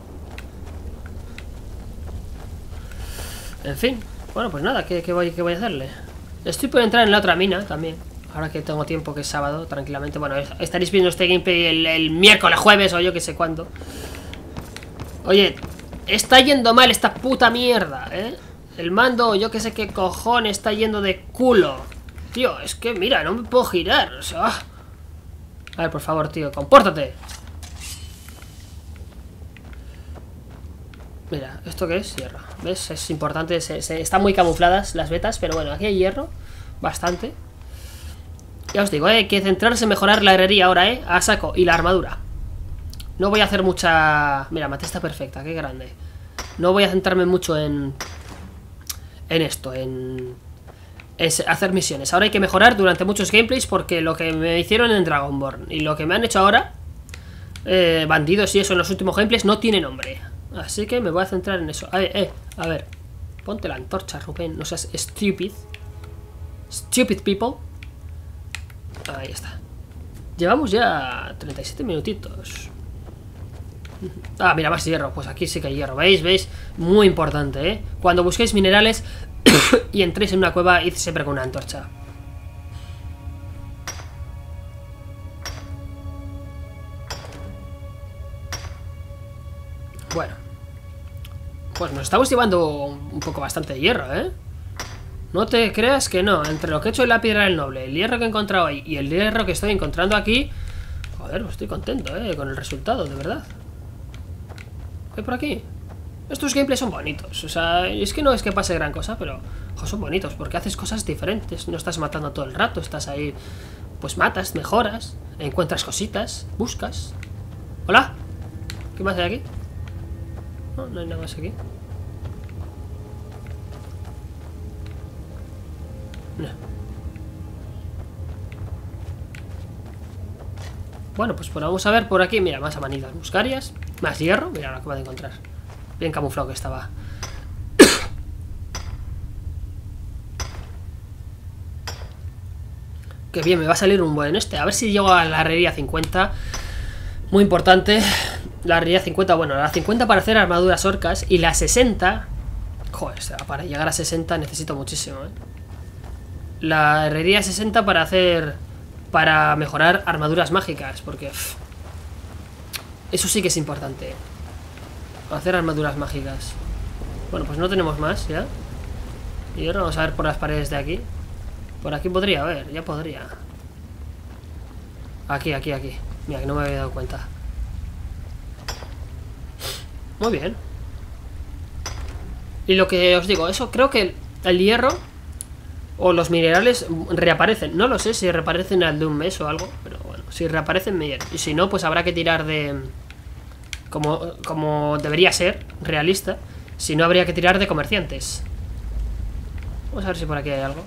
En fin. Bueno, pues nada, ¿qué, qué, voy, qué voy a hacerle? Estoy por entrar en la otra mina también. Ahora que tengo tiempo, que es sábado, tranquilamente. Bueno, estaréis viendo este gameplay el, el miércoles, jueves o yo que sé cuándo. Oye, está yendo mal esta puta mierda, ¿eh? El mando, yo que sé qué cojones, está yendo de culo. Tío, es que mira, no me puedo girar. O sea... A ver, por favor, tío, compórtate. Mira, ¿esto qué es? Hierro. ¿Ves? Es importante, se, se, están muy camufladas las vetas, pero bueno, aquí hay hierro, bastante. Ya os digo, ¿eh? Hay que centrarse en mejorar la herrería ahora, ¿eh? A saco. Y la armadura. No voy a hacer mucha... Mira, mate está perfecta, qué grande. No voy a centrarme mucho en... En esto, en... en hacer misiones. Ahora hay que mejorar durante muchos gameplays porque lo que me hicieron en Dragonborn y lo que me han hecho ahora, eh, bandidos y eso en los últimos gameplays, no tiene nombre. Así que me voy a centrar en eso. A ver, eh, a ver. Ponte la antorcha, Rubén. No seas stupid. Stupid people. Ahí está. Llevamos ya treinta y siete minutitos. Ah, mira, más hierro. Pues aquí sí que hay hierro. ¿Veis? ¿Veis? Muy importante, ¿eh? Cuando busquéis minerales y entréis en una cueva, id siempre con una antorcha. Bueno. Pues nos estamos llevando un poco bastante de hierro, ¿eh? No te creas que no. Entre lo que he hecho en la piedra del noble, el hierro que he encontrado ahí y el hierro que estoy encontrando aquí, joder, pues estoy contento, ¿eh? Con el resultado, de verdad. ¿Qué hay por aquí? Estos gameplays son bonitos. O sea, es que no es que pase gran cosa, pero ojo, son bonitos porque haces cosas diferentes. No estás matando todo el rato, estás ahí. Pues matas, mejoras, encuentras cositas, buscas. ¿Hola? ¿Qué más hay aquí? No, no hay nada más aquí. No. Bueno, pues, pues vamos a ver por aquí. Mira, más amanitas muscarias. Más hierro. Mira lo que acabo de encontrar. Bien camuflado que estaba. Qué bien, me va a salir un buen este. A ver si llego a la herrería cincuenta. Muy importante. La herrería cincuenta, bueno, la cincuenta para hacer armaduras orcas. Y la sesenta... Joder, para llegar a sesenta necesito muchísimo, ¿eh? La herrería sesenta para hacer... Para mejorar armaduras mágicas. Porque... Pff, eso sí que es importante. Hacer armaduras mágicas. Bueno, pues no tenemos más, ¿ya? Y ahora vamos a ver por las paredes de aquí. Por aquí podría haber, ya podría. Aquí, aquí, aquí. Mira, que no me había dado cuenta. Muy bien. Y lo que os digo, eso creo que el, el hierro o los minerales reaparecen. No lo sé si reaparecen al de un mes o algo, pero bueno, si reaparecen bien. Y si no, pues habrá que tirar de... Como, como debería ser, realista. Si no, habría que tirar de comerciantes. Vamos a ver si por aquí hay algo.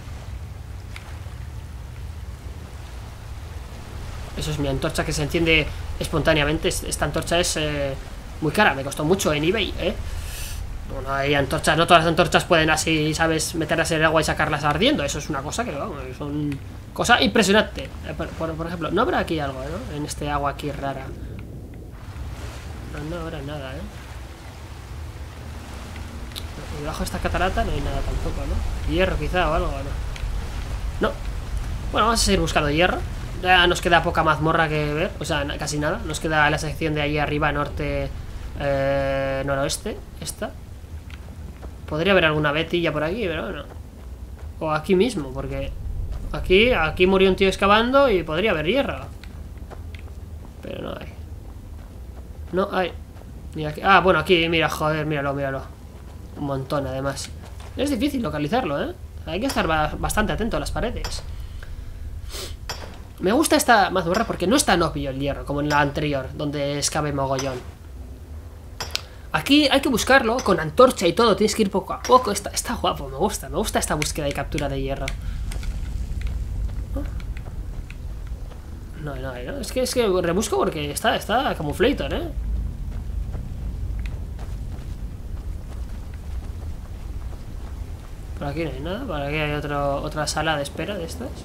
Eso es mi antorcha que se enciende espontáneamente. Esta antorcha es eh, muy cara, me costó mucho en eBay, ¿eh? Bueno, hay antorchas, no todas las antorchas pueden así, ¿sabes? Meterlas en el agua y sacarlas ardiendo. Eso es una cosa que, vamos, son cosa impresionante. Por, por, por ejemplo, no habrá aquí algo, ¿no? En este agua aquí rara. No, no habrá nada, ¿eh? Y debajo de esta catarata no hay nada tampoco, ¿no? Hierro quizá o algo, ¿no? No. Bueno, vamos a seguir buscando hierro. Ya nos queda poca mazmorra que ver. O sea, casi nada. Nos queda la sección de ahí arriba, norte, eh, noroeste. Esta. Podría haber alguna betilla por aquí, pero no. O aquí mismo, porque aquí, aquí murió un tío excavando y podría haber hierro. Pero no hay. No hay. Ni aquí. Ah, bueno, aquí, mira, joder, míralo, míralo. Un montón, además. Es difícil localizarlo, ¿eh? Hay que estar bastante atento a las paredes. Me gusta esta mazmorra porque no es tan obvio el hierro como en la anterior, donde excavé mogollón. Aquí hay que buscarlo con antorcha y todo, tienes que ir poco a poco. Está, está guapo, me gusta, me gusta esta búsqueda y captura de hierro. No, no, no, es que, es que rebusco porque está, está camuflator, ¿eh? Por aquí no hay nada, por aquí hay otro, otra sala de espera de estas.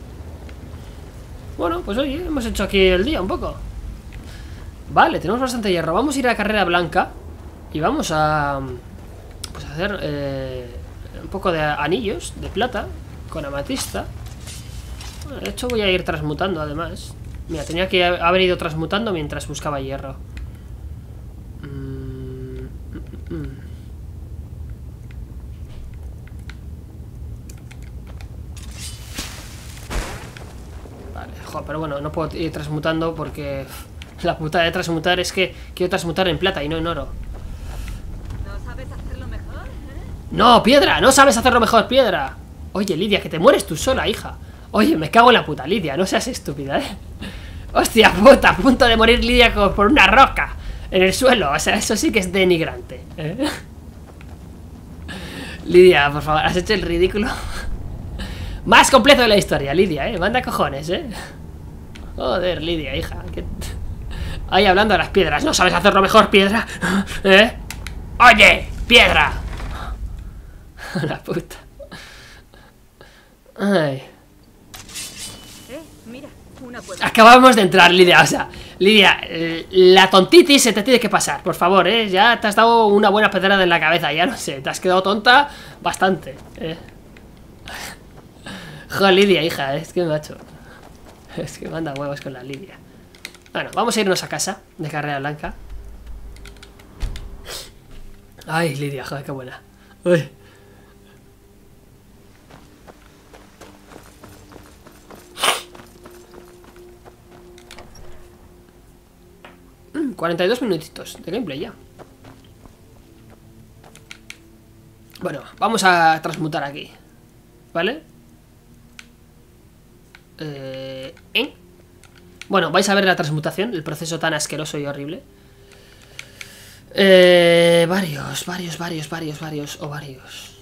Bueno, pues oye, hemos hecho aquí el día un poco. Vale, tenemos bastante hierro. Vamos a ir a la carrera blanca y vamos a... Pues a hacer eh, un poco de anillos de plata con amatista. Bueno, de hecho voy a ir transmutando además. Mira, tenía que haber ido transmutando mientras buscaba hierro. Mm, mm, mm. Pero bueno, no puedo ir transmutando porque la putada de transmutar es que quiero transmutar en plata y no en oro. ¿No sabes hacerlo mejor? ¿Eh? ¡No, piedra! ¡No sabes hacerlo mejor, piedra! Oye, Lidia, que te mueres tú sola, hija. Oye, me cago en la puta, Lidia, no seas estúpida, ¿eh? Hostia puta, a punto de morir Lidia por una roca en el suelo. O sea, eso sí que es denigrante, ¿eh? Lidia, por favor, has hecho el ridículo más completo de la historia, Lidia, ¿eh? Manda cojones, ¿eh? Joder, Lidia, hija. ¿Qué... Ahí hablando de las piedras. ¿No sabes hacerlo mejor, piedra? ¿Eh? ¡Oye, piedra! La puta. Ay. Eh, mira, una puerta. Acabamos de entrar, Lidia. O sea, Lidia, la tontitis se te tiene que pasar, por favor, ¿eh? Ya te has dado una buena pedrada en la cabeza. Ya no sé, te has quedado tonta bastante, ¿eh? Joder, Lidia, hija, es que macho. Es que manda huevos con la Lidia. Bueno, vamos a irnos a casa de carrera blanca. Ay, Lidia, joder, qué buena. Uy. Mm, cuarenta y dos minutitos de gameplay ya. Bueno, vamos a transmutar aquí, ¿vale? Eh, ¿eh? Bueno, vais a ver la transmutación, el proceso tan asqueroso y horrible. Eh, varios, varios, varios, varios, varios, o varios.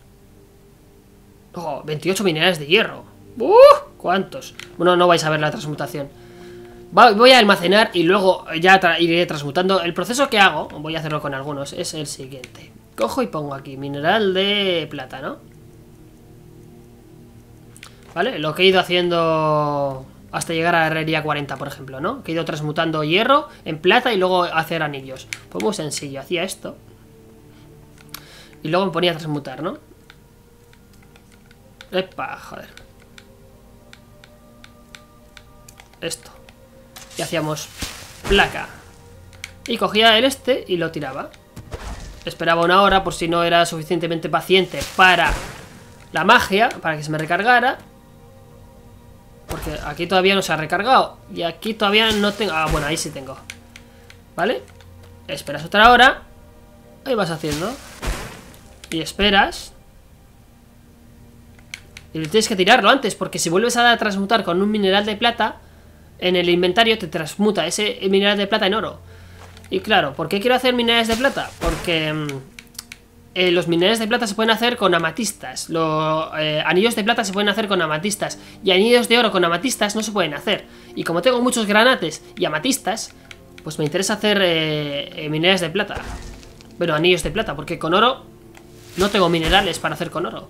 Oh, veintiocho minerales de hierro. ¡Uh! ¿Cuántos? Bueno, no vais a ver la transmutación. Va, voy a almacenar y luego ya tra iré transmutando. El proceso que hago, voy a hacerlo con algunos, es el siguiente. Cojo y pongo aquí mineral de plata, ¿no? ¿Vale? Lo que he ido haciendo hasta llegar a la herrería cuarenta, por ejemplo, ¿no? Que he ido transmutando hierro en plata y luego hacer anillos. Pues muy sencillo, hacía esto y luego me ponía a transmutar, ¿no? Epa, joder. Esto. Y hacíamos placa. Y cogía el este y lo tiraba. Esperaba una hora por si no era suficientemente paciente para la magia, para que se me recargara. Porque aquí todavía no se ha recargado. Y aquí todavía no tengo... Ah, bueno, ahí sí tengo. ¿Vale? Esperas otra hora. Ahí vas haciendo. Y esperas. Y tienes que tirarlo antes, porque si vuelves a transmutar con un mineral de plata, en el inventario te transmuta ese mineral de plata en oro. Y claro, ¿por qué quiero hacer minerales de plata? Porque eh, los minerales de plata se pueden hacer con amatistas. Los eh, anillos de plata se pueden hacer con amatistas. Y anillos de oro con amatistas no se pueden hacer. Y como tengo muchos granates y amatistas, pues me interesa hacer eh, eh, minerales de plata. Bueno, anillos de plata, porque con oro no tengo minerales para hacer con oro.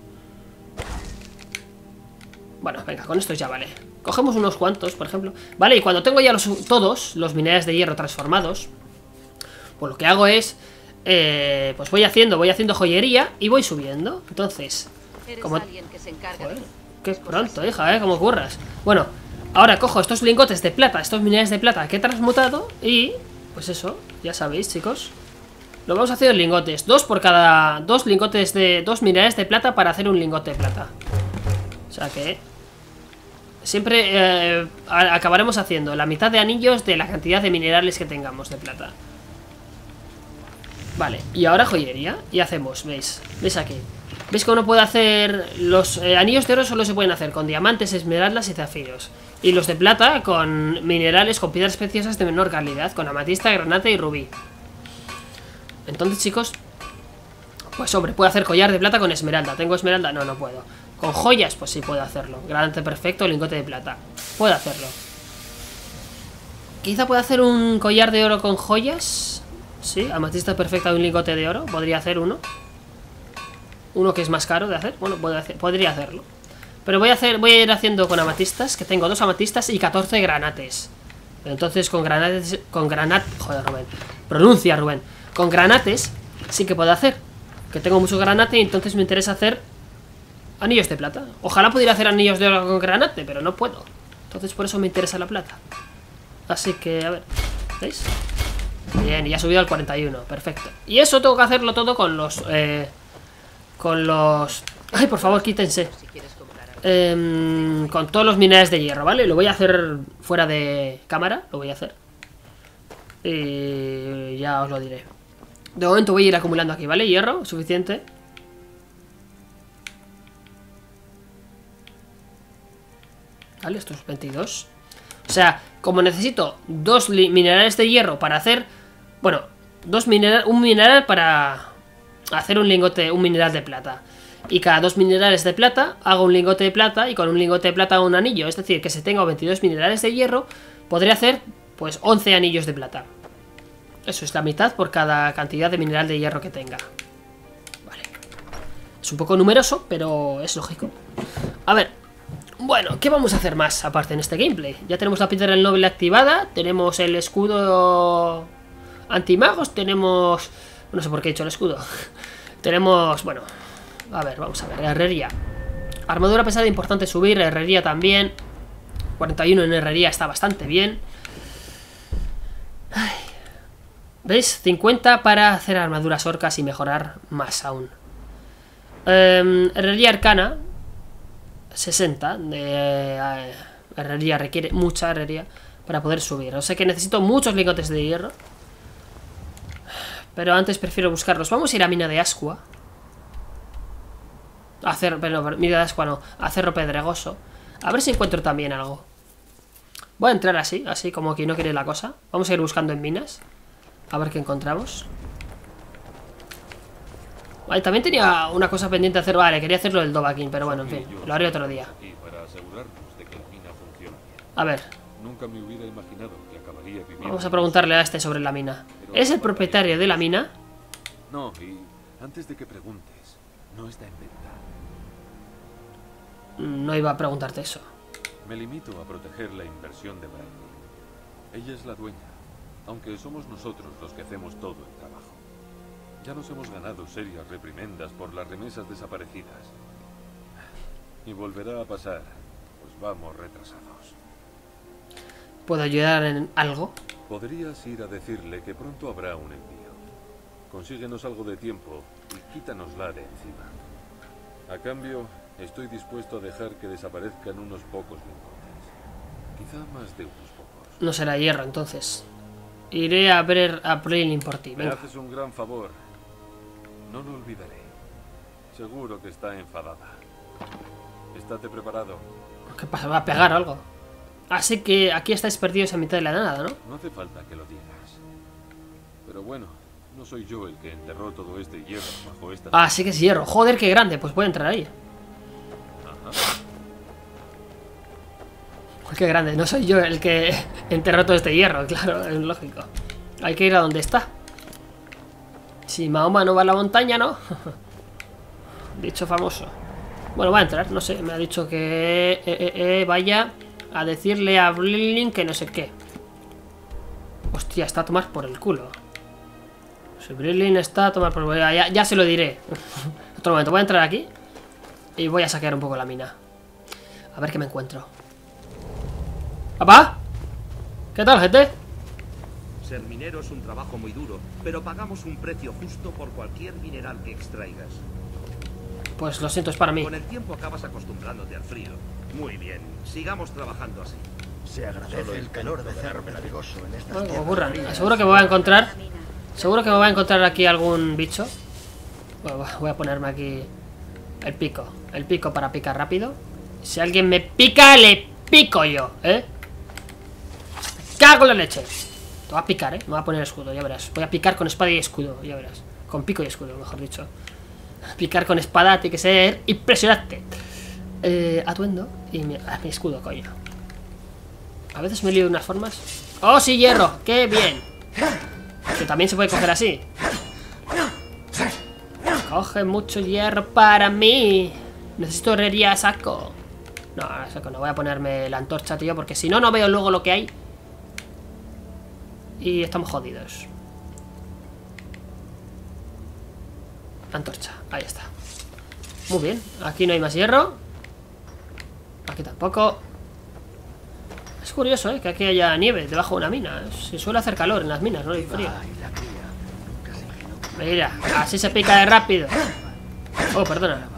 Bueno, venga, con esto ya vale. Cogemos unos cuantos, por ejemplo. Vale, y cuando tengo ya los, todos los minerales de hierro transformados, pues lo que hago es eh, pues voy haciendo, voy haciendo joyería y voy subiendo. Entonces, como... Joder, qué pronto, hija, eh, como curras. Bueno, ahora cojo estos lingotes de plata, estos minerales de plata que he transmutado y, pues eso, ya sabéis, chicos. Lo vamos a hacer en lingotes. Dos por cada... Dos lingotes de... Dos minerales de plata para hacer un lingote de plata. O sea que... Siempre eh, acabaremos haciendo la mitad de anillos de la cantidad de minerales que tengamos de plata. Vale, y ahora joyería. Y hacemos, ¿veis? ¿Veis aquí? ¿Veis cómo no puedo hacer... Los eh, anillos de oro solo se pueden hacer con diamantes, esmeraldas y zafiros. Y los de plata con minerales, con piedras preciosas de menor calidad, con amatista, granate y rubí. Entonces, chicos, pues hombre, puedo hacer collar de plata con esmeralda. ¿Tengo esmeralda? No, no puedo. Con joyas, pues sí puedo hacerlo. Granate perfecto, lingote de plata. Puedo hacerlo. Quizá pueda hacer un collar de oro con joyas. Sí, amatista perfecta de un lingote de oro. Podría hacer uno. Uno que es más caro de hacer. Bueno, puedo hacer, podría hacerlo. Pero voy a hacer, voy a ir haciendo con amatistas, que tengo dos amatistas y catorce granates. Entonces con granates, con granat, joder, Rubén. Pronuncia, Rubén. Con granates sí que puedo hacer. Que tengo mucho granate y entonces me interesa hacer anillos de plata. Ojalá pudiera hacer anillos de oro con granate, pero no puedo. Entonces por eso me interesa la plata. Así que, a ver, ¿veis? Bien, y ya ha subido al cuarenta y uno, perfecto. Y eso tengo que hacerlo todo con los... Eh, con los... Ay, por favor, quítense. Eh, con todos los minerales de hierro, ¿vale? Lo voy a hacer fuera de cámara, lo voy a hacer. Y ya os lo diré. De momento voy a ir acumulando aquí, ¿vale? Hierro, suficiente. Vale, esto es veintidós. O sea, como necesito dos minerales de hierro para hacer... Bueno, dos mineral, un mineral para hacer un lingote, un mineral de plata. Y cada dos minerales de plata hago un lingote de plata y con un lingote de plata hago un anillo. Es decir, que si tengo veintidós minerales de hierro, podré hacer pues once anillos de plata. Eso es la mitad por cada cantidad de mineral de hierro que tenga. Vale. Es un poco numeroso, pero es lógico. A ver. Bueno, ¿qué vamos a hacer más aparte en este gameplay? Ya tenemos la piedra del noble activada. Tenemos el escudo antimagos. Tenemos... No sé por qué he hecho el escudo. Tenemos... Bueno... A ver, vamos a ver. Herrería. Armadura pesada, importante subir. Herrería también. cuarenta y uno en herrería está bastante bien. Ay. ¿Veis? cincuenta para hacer armaduras orcas y mejorar más aún. Eh, herrería arcana. sesenta de eh, herrería. Requiere mucha herrería para poder subir. O sea que necesito muchos lingotes de hierro. Pero antes prefiero buscarlos. Vamos a ir a mina de Ascua. A hacer, pero mina de Ascua no. A Cerro Pedregoso. A ver si encuentro también algo. Voy a entrar así, así como que no quiere la cosa. Vamos a ir buscando en minas. A ver qué encontramos. Vale, también tenía una cosa pendiente de hacer. Vale, quería hacerlo del Dovahkiin, pero bueno, en fin, lo haré otro día. A ver. Nunca me hubiera imaginado que acabaría viviendo. Vamos a preguntarle a este sobre la mina. ¿Es el propietario de la mina? No, y antes de que preguntes, no está en venta. No iba a preguntarte eso. Me limito a proteger la inversión de Bradley. Ella es la dueña, aunque somos nosotros los que hacemos todo el trabajo. Ya nos hemos ganado serias reprimendas por las remesas desaparecidas. Y volverá a pasar, pues vamos retrasados. ¿Puedo ayudar en algo? Podrías ir a decirle que pronto habrá un envío. Consíguenos algo de tiempo y quítanosla de encima. A cambio, estoy dispuesto a dejar que desaparezcan unos pocos lingotes. Quizá más de unos pocos. No será hierro, entonces. Iré a ver a Brylin por ti. Me Venga. haces un gran favor. No lo olvidaré. Seguro que está enfadada. Estate preparado. ¿Qué pasa? ¿Va a pegar o algo? Así que aquí estáis perdidos en mitad de la nada, ¿no? No hace falta que lo digas. Pero bueno, no soy yo el que enterró todo este hierro bajo esta... Ah, sí que es hierro. Joder, qué grande. Pues voy a entrar ahí. Ajá. Qué grande. No soy yo el que enterró todo este hierro. Claro, es lógico. Hay que ir a donde está. Si Mahoma no va a la montaña, ¿no? Dicho famoso. Bueno, va a entrar. No sé. Me ha dicho que eh, eh, eh, vaya a decirle a Brylin que no sé qué. Hostia, está a tomar por el culo. Si Brylin está a tomar por el culo, ya, ya se lo diré. Otro momento, voy a entrar aquí y voy a saquear un poco la mina. A ver qué me encuentro. ¿Papá? ¿Qué tal, gente? Ser minero es un trabajo muy duro, pero pagamos un precio justo por cualquier mineral que extraigas. Pues lo siento, es para mí. Con el tiempo acabas acostumbrándote al frío. Muy bien, sigamos trabajando así. Se agradece el calor de cerro labrigoso en estas Ay, como tierras burran. frías. Seguro que me voy a encontrar. Seguro que me voy a encontrar aquí algún bicho. Bueno, voy a ponerme aquí el pico. El pico para picar rápido. Si alguien me pica, le pico yo, ¿eh? ¡Cago en la leche! Te voy a picar, ¿eh? Me voy a poner escudo, ya verás. Voy a picar con espada y escudo, ya verás. Con pico y escudo, mejor dicho. Picar con espada tiene que ser impresionante. Eh, atuendo y mi, ah, mi escudo, coño. A veces me lío de unas formas. ¡Oh, sí, hierro! ¡Qué bien! Que también se puede coger así. Coge mucho hierro para mí. Necesito herrería a saco. No, a saco no. Voy a ponerme la antorcha, tío, porque si no, no veo luego lo que hay. Y estamos jodidos. Antorcha, ahí está. Muy bien, aquí no hay más hierro. Aquí tampoco. Es curioso, ¿eh? Que aquí haya nieve debajo de una mina. Se suele hacer calor en las minas, no hay frío. Mira, así se pica de rápido. Oh, perdona.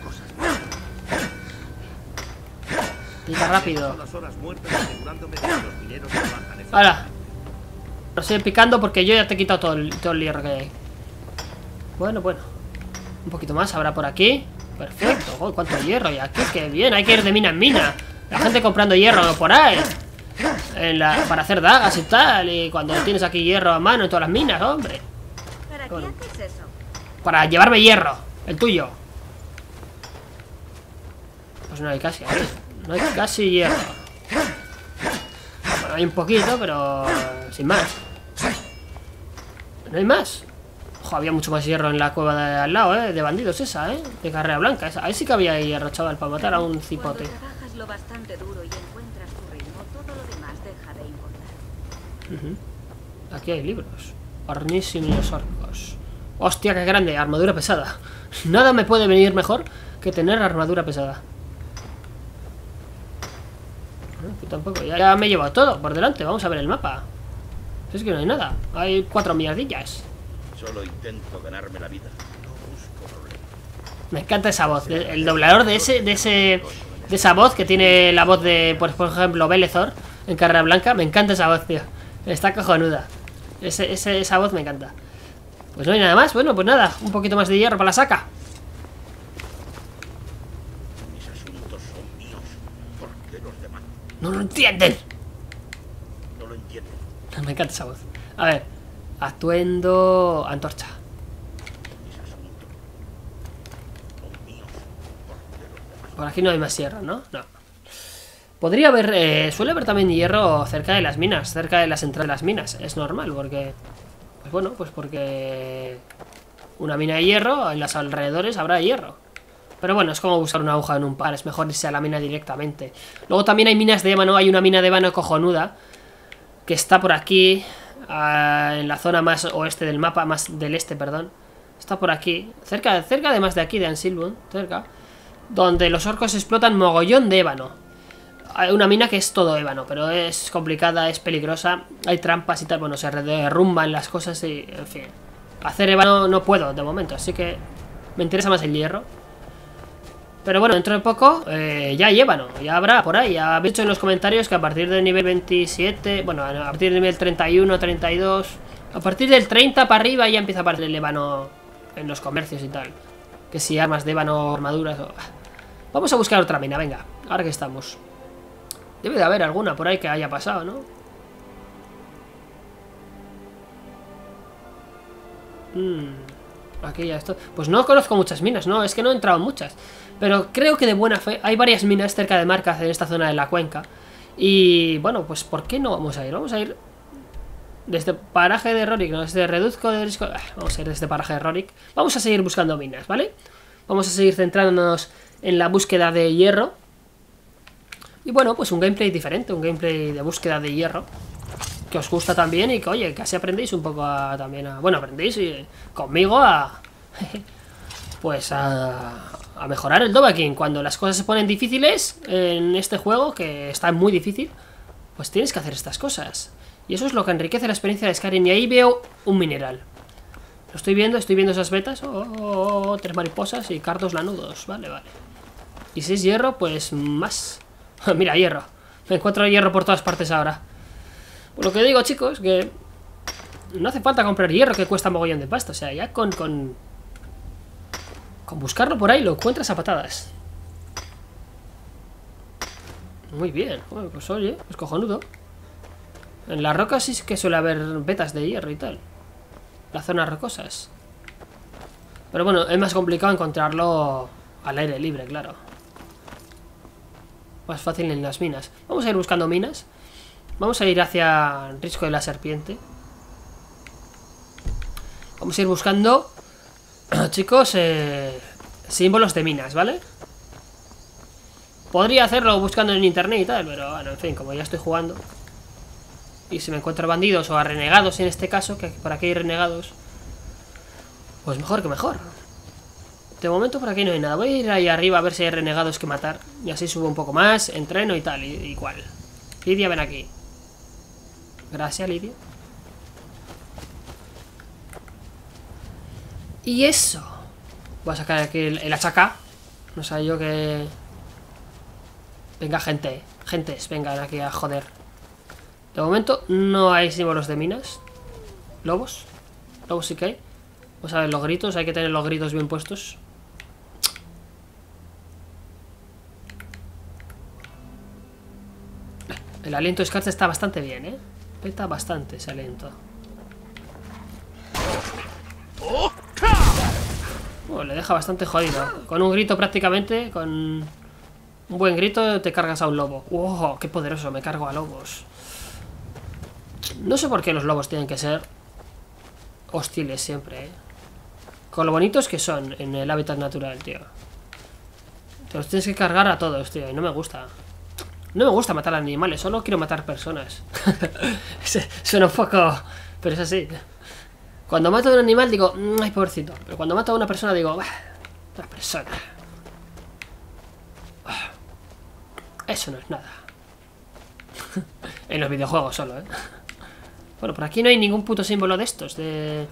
Pica rápido. Son las horas muertas asegurándome de que los mineros trabajan. Ahora. Lo sigue picando porque yo ya te he quitado todo el, todo el hierro que hay. Bueno, bueno. Un poquito más habrá por aquí. Perfecto. Oh, cuánto hierro hay aquí. Qué bien. Hay que ir de mina en mina. La gente comprando hierro por ahí. En la, para hacer dagas y tal. Y cuando tienes aquí hierro a mano en todas las minas, hombre. ¿Para qué Bueno. haces eso? Para llevarme hierro. El tuyo. Pues no hay casi. ¿eh? No hay casi hierro. Bueno, hay un poquito, pero sin más. No hay más. Ojo, había mucho más hierro en la cueva de al lado, ¿eh? De bandidos esa, ¿eh? De carrera blanca. Esa. Ahí sí que había hierro, chaval, para matar a un cipote. Cuando trabajas lo bastante duro y encuentras tu ritmo, todo lo demás deja de importar. Ujú. Aquí hay libros. Ornísimo y los orcos. Hostia, qué grande. Armadura pesada. Nada me puede venir mejor que tener armadura pesada. No, tú tampoco. Ya, ya me he llevado todo por delante. Vamos a ver el mapa. Es que no hay nada. Hay cuatro mierdillas. Solo intento ganarme la vida. No busco problemas. Me encanta esa voz. El, el doblador de ese, de ese, de esa voz que tiene la voz de, por, por ejemplo, Belethor en Carrera Blanca. Me encanta esa voz, tío. Está cojonuda. Ese, ese, esa voz me encanta. Pues no hay nada más. Bueno, pues nada. Un poquito más de hierro para la saca. Mis asuntos son míos. ¿Por qué los demás No lo entienden. no lo entienden? Me encanta esa voz. A ver. Atuendo. Antorcha. Mis asuntos son míos. ¿Por qué los demás? Por aquí no hay más hierro, ¿no? No. Podría haber... Eh, suele haber también hierro cerca de las minas. Cerca de las entradas de las minas. Es normal, porque... Pues bueno, pues porque... Una mina de hierro, en los alrededores habrá hierro. Pero bueno, es como buscar una aguja en un par. Es mejor irse a la mina directamente. Luego también hay minas de ébano. Hay una mina de ébano cojonuda que está por aquí, uh, en la zona más oeste del mapa. Más del este, perdón. Está por aquí, cerca, cerca además de aquí, de Ansilbun, cerca, donde los orcos explotan mogollón de ébano. Hay una mina que es todo ébano, pero es complicada, es peligrosa, hay trampas y tal. Bueno, se derrumban las cosas y, en fin, hacer ébano no puedo de momento, así que me interesa más el hierro. Pero bueno, dentro de poco eh, ya hay ébano, ya habrá por ahí. Ya habéis dicho en los comentarios que a partir del nivel veintisiete, bueno, a partir del nivel treinta y uno, treinta y dos, a partir del treinta para arriba ya empieza a aparecer el ébano en los comercios y tal. Que si armas de ébano, armaduras o... Vamos a buscar otra mina, venga, ahora que estamos. Debe de haber alguna por ahí que haya pasado, ¿no? Hmm, aquí ya esto. Pues no conozco muchas minas, no, es que no he entrado en muchas. Pero creo que de buena fe hay varias minas cerca de Markaz en esta zona de la cuenca. Y bueno, pues ¿por qué no vamos a ir? Vamos a ir desde paraje de Rorik, no, desde reduzco de risco. Vamos a ir desde paraje de Rorik. Vamos a seguir buscando minas, ¿vale? Vamos a seguir centrándonos en la búsqueda de hierro. Y bueno, pues un gameplay diferente, un gameplay de búsqueda de hierro que os gusta también y que, oye, casi aprendéis un poco a, también a... Bueno, aprendéis y, conmigo a... pues a, a mejorar el Dovahkiin. Cuando las cosas se ponen difíciles en este juego, que está muy difícil, pues tienes que hacer estas cosas. Y eso es lo que enriquece la experiencia de Skyrim. Y ahí veo un mineral. Lo estoy viendo, estoy viendo esas vetas. Oh, oh, oh, tres mariposas y cardos lanudos. Vale, vale. Y si es hierro, pues más. Mira, hierro. Me encuentro hierro por todas partes ahora. Por lo que digo, chicos, que no hace falta comprar hierro que cuesta mogollón de pasta. O sea, ya con, con, con buscarlo por ahí lo encuentras a patadas. Muy bien. Bueno, pues oye, es cojonudo. En las rocas sí que suele haber vetas de hierro y tal. Las zonas rocosas. Pero bueno, es más complicado encontrarlo al aire libre, claro. Más fácil en las minas. Vamos a ir buscando minas. Vamos a ir hacia el risco de la serpiente. Vamos a ir buscando, chicos, eh, símbolos de minas, ¿vale? Podría hacerlo buscando en internet y tal, pero bueno, en fin, como ya estoy jugando. Y si me encuentro bandidos o a renegados en este caso, que por aquí hay renegados, pues mejor que mejor. De momento por aquí no hay nada. Voy a ir ahí arriba a ver si hay renegados que matar. Y así subo un poco más, entreno y tal, y, igual. Lidia, ven aquí. Gracias, Lidia. Y eso. Voy a sacar aquí el, el hachaca. No sé yo que... Venga, gente. Gentes, vengan aquí a joder. De momento no hay símbolos de minas. Lobos. Lobos sí que hay. Vamos a ver los gritos. Hay que tener los gritos bien puestos. El aliento de Scarce está bastante bien, ¿eh? Peta bastante ese aliento. Oh, le deja bastante jodido. Con un grito prácticamente, con un buen grito te cargas a un lobo. ¡Wow! ¡Qué poderoso! Me cargo a lobos. No sé por qué los lobos tienen que ser hostiles siempre, ¿eh? Con lo bonitos que son en el hábitat natural, tío. Te los tienes que cargar a todos, tío. Y no me gusta. No me gusta matar animales, solo quiero matar personas. Suena un poco... Pero es así. Cuando mato a un animal digo, ay, pobrecito. Pero cuando mato a una persona digo, una persona. Eso no es nada. En los videojuegos solo, ¿eh? Bueno, por aquí no hay ningún puto símbolo de estos, de...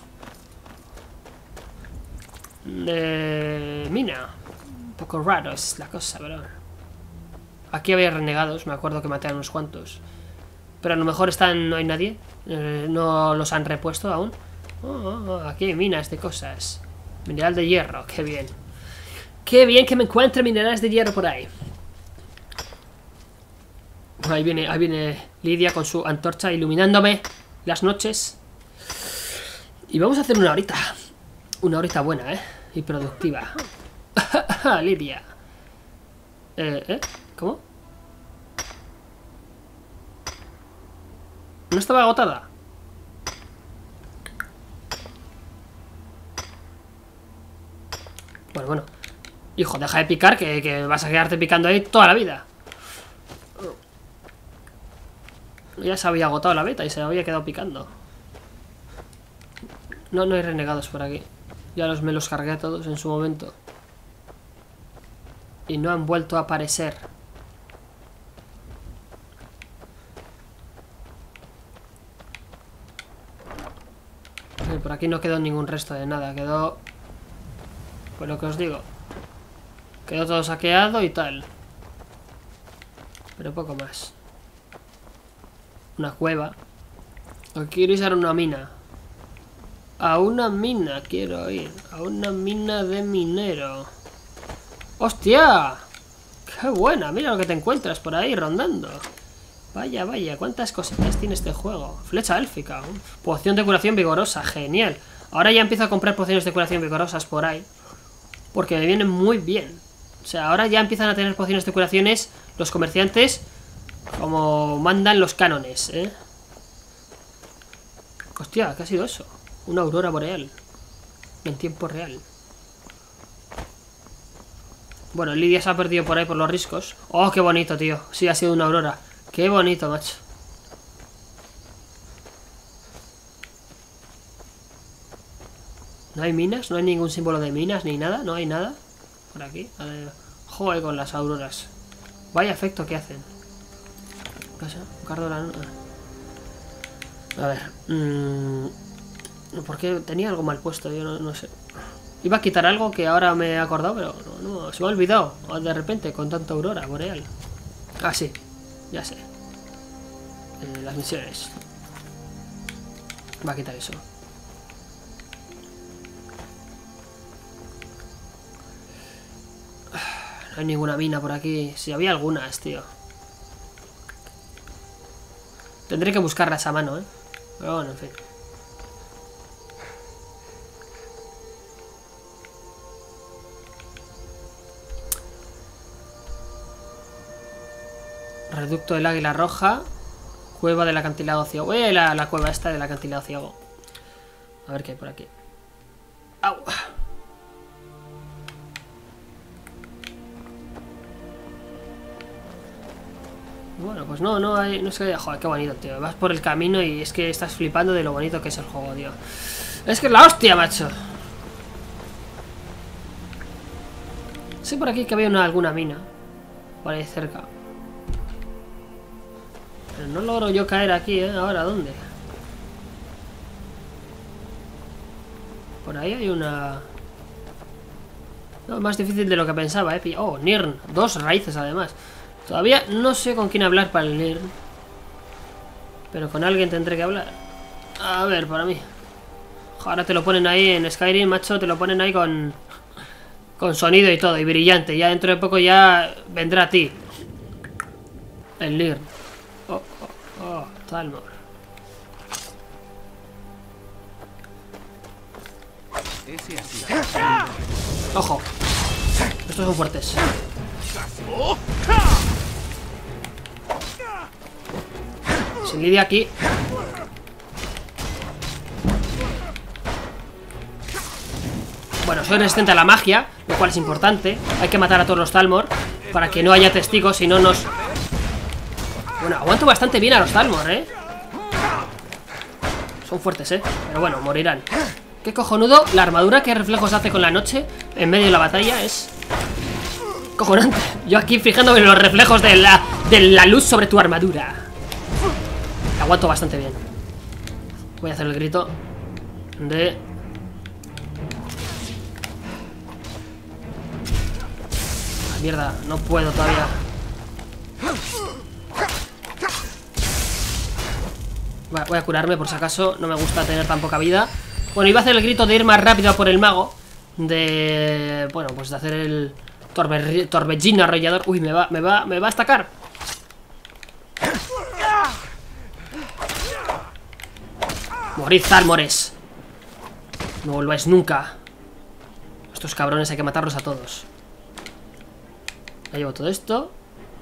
De... mina. Un poco raro es la cosa, pero... Aquí había renegados, me acuerdo que maté a unos cuantos. Pero a lo mejor están... no hay nadie. Eh, no los han repuesto aún. Oh, oh, oh, aquí hay minas de cosas. Mineral de hierro, qué bien. Qué bien que me encuentre minerales de hierro por ahí. Ahí viene, ahí viene Lidia con su antorcha iluminándome las noches. Y vamos a hacer una horita. Una horita buena, ¿eh? Y productiva. Lidia. Eh, ¿eh? ¿Cómo? ¿No estaba agotada? Bueno, bueno. Hijo, deja de picar, que, que vas a quedarte picando ahí toda la vida. Ya se había agotado la beta y se había quedado picando. No, no hay renegados por aquí. Ya los me los cargué a todos en su momento. Y no han vuelto a aparecer. Sí, por aquí no quedó ningún resto de nada. Quedó... Pues lo que os digo. Quedó todo saqueado y tal. Pero poco más. Una cueva. Quiero ir a una mina. A una mina quiero ir. A una mina de minero. ¡Hostia! ¡Qué buena! Mira lo que te encuentras por ahí rondando. Vaya, vaya, cuántas cositas tiene este juego. Flecha élfica. Poción de curación vigorosa. Genial. Ahora ya empiezo a comprar pociones de curación vigorosas por ahí. Porque me vienen muy bien. O sea, ahora ya empiezan a tener pociones de curaciones los comerciantes como mandan los cánones, ¿eh? Hostia, ¿qué ha sido eso? Una aurora boreal. En tiempo real. Bueno, Lidia se ha perdido por ahí por los riscos. Oh, qué bonito, tío. Sí, ha sido una aurora. Qué bonito, macho. ¿No hay minas? ¿No hay ningún símbolo de minas ni nada? ¿No hay nada? Por aquí. A ver. Joder con las auroras. Vaya efecto que hacen. ¿Qué pasa? Un cardo de la... A ver. Mmm... ¿Por qué tenía algo mal puesto? Yo no, no sé. Iba a quitar algo que ahora me he acordado, pero no, no, se me ha olvidado. De repente, con tanta aurora boreal. Ah, sí. Ya sé. Eh, las misiones. Va a quitar eso. No hay ninguna mina por aquí. Si había algunas, tío. Tendré que buscarlas a mano, ¿eh? Pero bueno, en fin. Reducto del águila roja. Cueva del acantilado ciego. ¡Eh! La, la cueva esta del acantilado ciego. A ver qué hay por aquí. ¡Au! Bueno, pues no, no hay... No sé, joder, qué bonito, tío. Vas por el camino y es que estás flipando de lo bonito que es el juego, tío. Es que es la hostia, macho. Sé por aquí que había una, alguna mina. Por ahí cerca. Pero no logro yo caer aquí, ¿eh? Ahora, ¿dónde? Por ahí hay una... No, más difícil de lo que pensaba, ¿eh? Oh, Nirn. Dos raíces, además. Todavía no sé con quién hablar para el Nirn. Pero con alguien tendré que hablar. A ver, para mí. Ahora te lo ponen ahí en Skyrim, macho. Te lo ponen ahí con... Con sonido y todo, y brillante. Ya dentro de poco ya vendrá a ti el Nirn. Oh, oh, oh, Thalmor. Ojo. Estos son fuertes. Sin Lidia aquí. Bueno, soy resistente a la magia, lo cual es importante. Hay que matar a todos los Thalmor para que no haya testigos, si no nos... Bueno, aguanto bastante bien a los Thalmor, ¿eh? Son fuertes, ¿eh? Pero bueno, morirán. Qué cojonudo. La armadura que reflejos hace con la noche en medio de la batalla es... cojonante. Yo aquí fijándome en los reflejos de la, de la luz sobre tu armadura. Aguanto bastante bien. Voy a hacer el grito de... Ah, mierda, no puedo todavía. Voy a curarme por si acaso. No me gusta tener tan poca vida. Bueno, iba a hacer el grito de ir más rápido por el mago. De... Bueno, pues de hacer el... Torbe... Torbellino arrollador. Uy, me va, me va, me va a estacar. Morid, Thalmores. No volváis nunca. Estos cabrones hay que matarlos a todos. Ya llevo todo esto.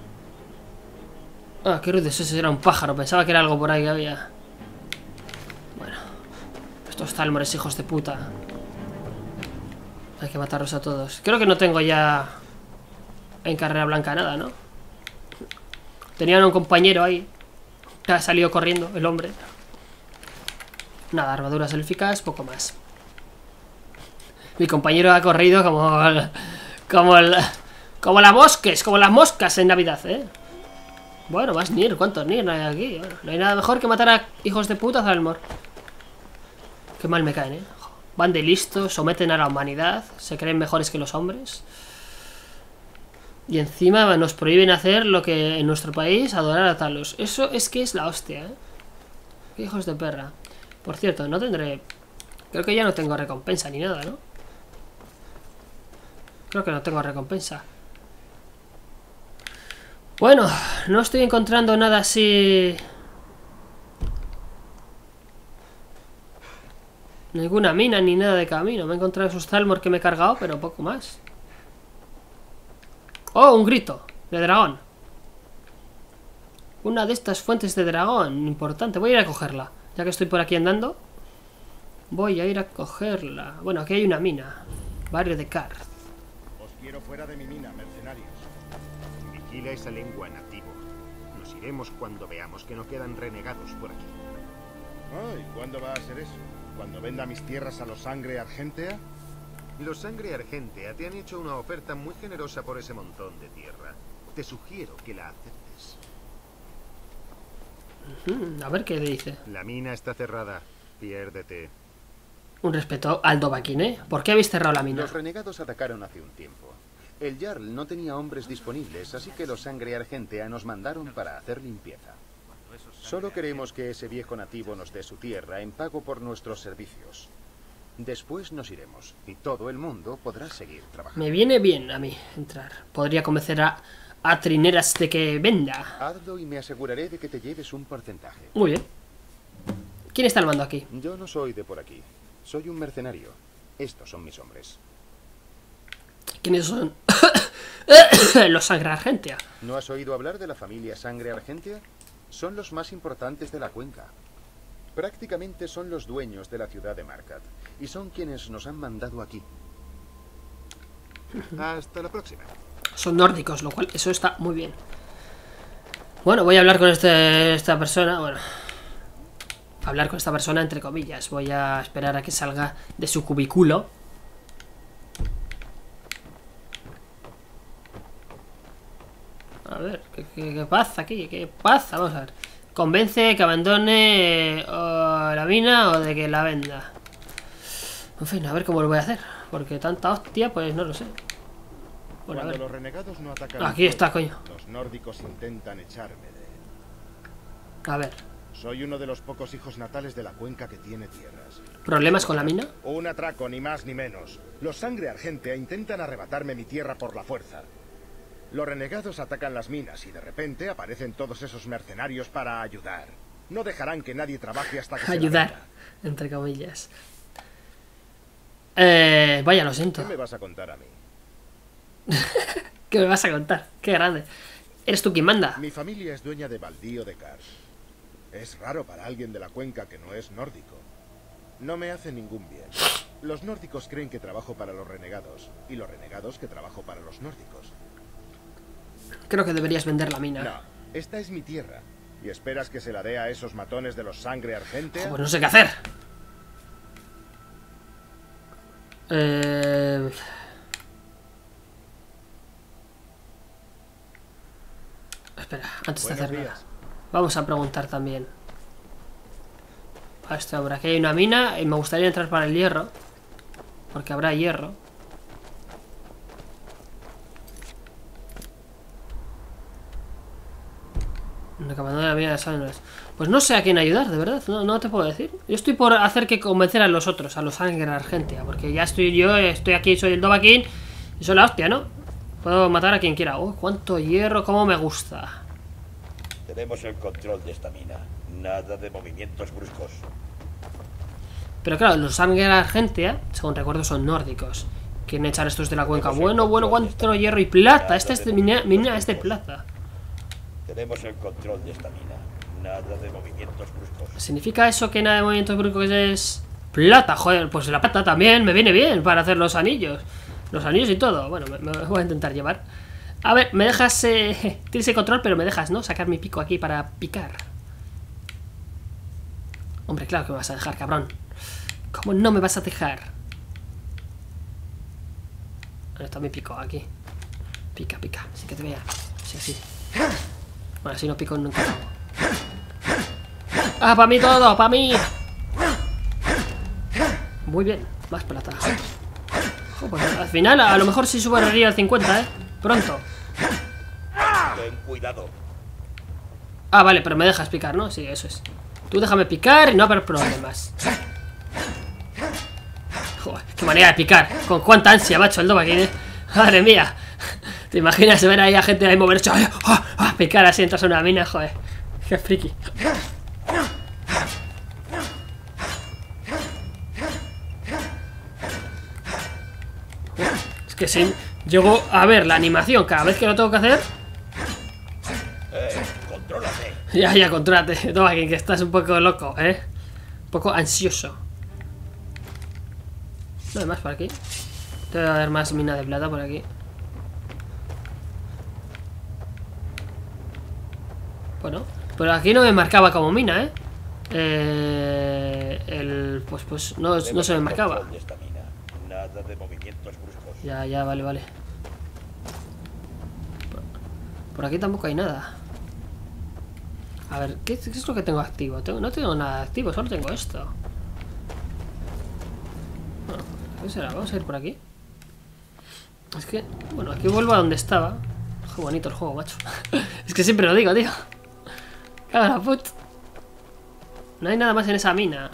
Ah, qué ruido es ese, era un pájaro. Pensaba que era algo por ahí que había. Bueno. Estos Thalmores, hijos de puta. Hay que matarlos a todos. Creo que no tengo ya en carrera blanca nada, ¿no? Tenían un compañero ahí que ha salido corriendo, el hombre. Nada, armaduras élficas, poco más. Mi compañero ha corrido como el, como el, como las moscas, como las moscas en Navidad, ¿eh? Bueno, más Nier, ¿cuántos Nier no hay aquí? Bueno, no hay nada mejor que matar a hijos de puta Zalmor. Qué mal me caen, ¿eh? Van de listos, someten a la humanidad, se creen mejores que los hombres. Y encima nos prohíben hacer lo que en nuestro país, adorar a Talos. Eso es que es la hostia, ¿eh? Qué hijos de perra. Por cierto, no tendré... Creo que ya no tengo recompensa ni nada, ¿no? Creo que no tengo recompensa. Bueno, no estoy encontrando nada así... Ninguna mina ni nada de camino. Me he encontrado esos Zalmor que me he cargado, pero poco más. ¡Oh! Un grito de dragón. Una de estas fuentes de dragón. Importante. Voy a ir a cogerla. Ya que estoy por aquí andando. Voy a ir a cogerla. Bueno, aquí hay una mina. Barrio de Karth. Os quiero fuera de mi mina, mercenarios. Vigila esa lengua, nativo. Nos iremos cuando veamos que no quedan renegados por aquí. Ay, ¿cuándo va a ser eso? ¿Cuando venda mis tierras a los Sangre Argentea? Los Sangre Argentea te han hecho una oferta muy generosa por ese montón de tierra. Te sugiero que la aceptes. Uh-huh. A ver qué dice. La mina está cerrada. Piérdete. Un respeto al Dovahkiin, ¿eh? ¿Por qué habéis cerrado la mina? Los renegados atacaron hace un tiempo. El Jarl no tenía hombres disponibles, así que los Sangre Argentea nos mandaron para hacer limpieza. Solo queremos que ese viejo nativo nos dé su tierra en pago por nuestros servicios. Después nos iremos y todo el mundo podrá seguir trabajando. Me viene bien a mí entrar. Podría convencer a, a Trineras de que venda. Hazlo y me aseguraré de que te lleves un porcentaje. Muy bien. ¿Quién está al mando aquí? Yo no soy de por aquí. Soy un mercenario. Estos son mis hombres. ¿Quiénes son? Los Sangre Argentea. ¿No has oído hablar de la familia Sangre Argentea? Son los más importantes de la cuenca. Prácticamente son los dueños de la ciudad de Markat. Y son quienes nos han mandado aquí. Hasta la próxima. Son nórdicos, lo cual eso está muy bien. Bueno, voy a hablar con este, esta persona. Bueno, hablar con esta persona entre comillas. Voy a esperar a que salga de su cubículo. A ver, ¿qué, qué, qué pasa aquí? ¿Qué pasa? Vamos a ver. Convence que abandone o la mina o de que la venda. En fin, a ver cómo lo voy a hacer. Porque tanta hostia, pues no lo sé. Bueno, a Cuando ver. los renegados no atacan Aquí un está, pueblo, coño. Los nórdicos intentan echarme de él. A ver. Soy uno de los pocos hijos natales de la cuenca que tiene tierras. ¿Problemas con la mina? Un atraco, ni más ni menos. Los Sangre Argentea intentan arrebatarme mi tierra por la fuerza. Los renegados atacan las minas y de repente aparecen todos esos mercenarios para ayudar. No dejarán que nadie trabaje hasta que se la Ayudar, venda. entre comillas. Eh, vaya, lo siento. ¿Qué me vas a contar a mí? ¿Qué me vas a contar? Qué grande. ¿Eres tú quien manda? Mi familia es dueña de Baldío de Karth. Es raro para alguien de la cuenca que no es nórdico. No me hace ningún bien. Los nórdicos creen que trabajo para los renegados y los renegados que trabajo para los nórdicos. Creo que deberías vender la mina. No, esta es mi tierra. ¿Y esperas que se la dé a esos matones de los Sangre Argentea? Pues no sé qué hacer. Eh... Espera, antes de Buenos hacer nada. días. Vamos a preguntar también. A este hombre, aquí hay una mina y me gustaría entrar para el hierro. Porque habrá hierro. Un acabador de la mina de Sangres. Pues no sé a quién ayudar, de verdad, no, no te puedo decir. Yo estoy por hacer que convencer a los otros, a los Sangre Argentea. Porque ya estoy yo, estoy aquí, soy el Dovahkiin y soy la hostia, ¿no? Puedo matar a quien quiera. Oh, cuánto hierro, cómo me gusta. Tenemos el control de esta mina. Nada de movimientos bruscos. Pero claro, los Sangre Argentea, según recuerdo, son nórdicos. Quieren echar estos de la cuenca. Bueno, bueno, cuánto hierro y plata. Esta es de mina, mina es de plata. Tenemos el control de esta mina. Nada de movimientos bruscos. ¿Significa eso que nada de movimientos bruscos es Plata, joder, pues la plata también me viene bien para hacer los anillos. Los anillos y todo. Bueno, me, me voy a intentar llevar. A ver, me dejas... Eh, tienes el control, pero me dejas, ¿no? Sacar mi pico aquí para picar. Hombre, claro que me vas a dejar, cabrón. ¿Cómo no me vas a dejar? ¿Dónde está mi pico? Aquí. Pica, pica. Así que te vea. Sí, sí. Bueno, así no pico nunca. ¡Ah, para mí todo! ¡Para mí! Muy bien. Más plata. Oh, pues al final, a lo mejor sí subo el río al cincuenta, ¿eh? Pronto. Ten cuidado. Ah, vale, pero me dejas picar, ¿no? Sí, eso es. Tú déjame picar y no haber problemas. Joder, qué manera de picar. Con cuánta ansia, macho, el Dovahkiin, ¿eh? Madre mía. ¿Te imaginas ver ahí a gente ahí moverse? ¡Ah! ¡Ah! Picar así entras a una mina, joder. Qué friki. Es que si llego a ver la animación cada vez que lo tengo que hacer. Eh, contrólate. Ya, ya, contrólate. Dovahkiin, que estás un poco loco, ¿eh? Un poco ansioso. No hay más por aquí. Debe haber más mina de plata por aquí. Bueno, pero aquí no me marcaba como mina, ¿eh? eh el... Pues, pues, no, no se me marcaba. Nada de movimientos bruscos. Ya, ya, vale, vale. Por, por aquí tampoco hay nada. A ver, ¿qué, qué es lo que tengo activo? Tengo, no tengo nada activo, solo tengo esto. Bueno, ¿qué será? Vamos a ir por aquí. Es que, bueno, aquí vuelvo a donde estaba. Qué bonito el juego, macho. Es que siempre lo digo, tío. Cago en la puta. No hay nada más en esa mina.